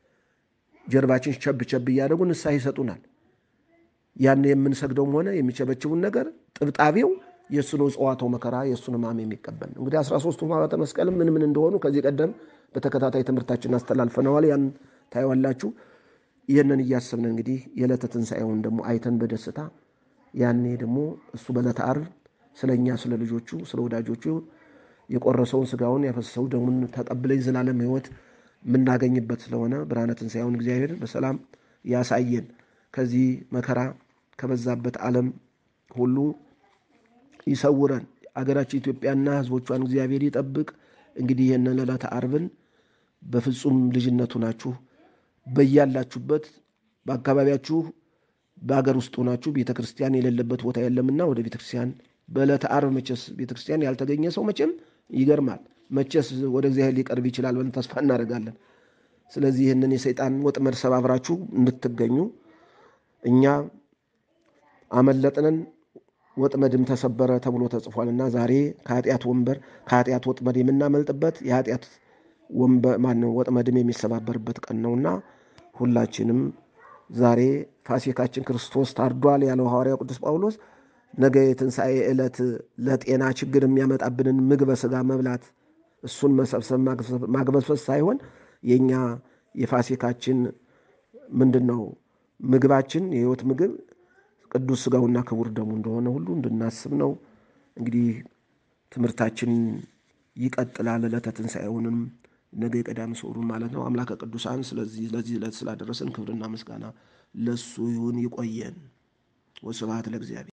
ጀርባችን ቸብ ቸብ እያደረጉ ንስሐ ይሰጡናል። ያን የምንሰግደውም ሆነ የሚቸበችቡን ነገር ጥብጣቤው የእሱን እጽዋተው መከራ የእሱን ሕማም የሚቀበል ነው። እንግዲህ አስራ ሦስቱ ሕማማተ መስቀል ምን ምን እንደሆኑ ከዚህ ቀደም በተከታታይ ትምህርታችን አስተላልፈነዋል። ያን ታዩዋላችሁ። ይህንን እያሰብን እንግዲህ የዕለተ ትንሣኤውን ደግሞ አይተን በደስታ ያኔ ደግሞ እሱ በዕለተ ዓርብ ስለኛ ስለ ልጆቹ ስለ ወዳጆቹ የቆረሰውን ሥጋውን ያፈሰሰው ደሙን ተቀብለን ዘላለም ሕይወት የምናገኝበት ስለሆነ ብርሃነ ትንሣኤውን እግዚአብሔር በሰላም ያሳየን። ከዚህ መከራ ከበዛበት ዓለም ሁሉ ይሰውረን። አገራችን ኢትዮጵያና ሕዝቦቿን እግዚአብሔር ይጠብቅ። እንግዲህ ይህንን ዕለተ ዓርብን በፍጹም ልጅነቱ ናችሁ በያላችሁበት በአካባቢያችሁ በአገር ውስጥ ሆናችሁ ቤተክርስቲያን የሌለበት ቦታ የለምና ወደ ቤተክርስቲያን በዕለተ ዓርብ መቼስ ቤተክርስቲያን ያልተገኘ ሰው መቼም ይገርማል። መቼስ ወደ እግዚአብሔር ሊቀርብ ይችላል ብለን ተስፋ እናደርጋለን። ስለዚህ ይህንን የሰይጣን ወጥመድ ሰባብራችሁ እንድትገኙ እኛ አመለጥንን ወጥመድም ተሰበረ ተብሎ ተጽፏልና ዛሬ ከኃጢአት ወንበር ከኃጢአት ወጥመድ የምናመልጥበት የኃጢአት ወንበር ማነው ወጥመድም የሚሰባበርበት ቀን ነውና ሁላችንም ዛሬ ፋሲካችን ክርስቶስ ታርዷል ያለው ሐዋርያው ቅዱስ ጳውሎስ ነገ የትንሣኤ ዕለት ለጤና ችግር የሚያመጣብንን ምግበ ሥጋ መብላት እሱን መሰብሰብ ማግበስበስ ሳይሆን የኛ የፋሲካችን ምንድነው ምግባችን የሕይወት ምግብ ቅዱስ ሥጋውና ክቡር ደሙ እንደሆነ ሁሉ እንድናስብ ነው። እንግዲህ ትምህርታችን ይቀጥላል። ዕለተ ትንሣኤውንም ነገ የቀዳም ስዑሩን ማለት ነው። አምላከ ቅዱሳን ስለዚህ ለዚህ ዕለት ስላደረሰን ክብርና ምስጋና ለሱ ይሁን። ይቆየን። ወስብሐት ለእግዚአብሔር።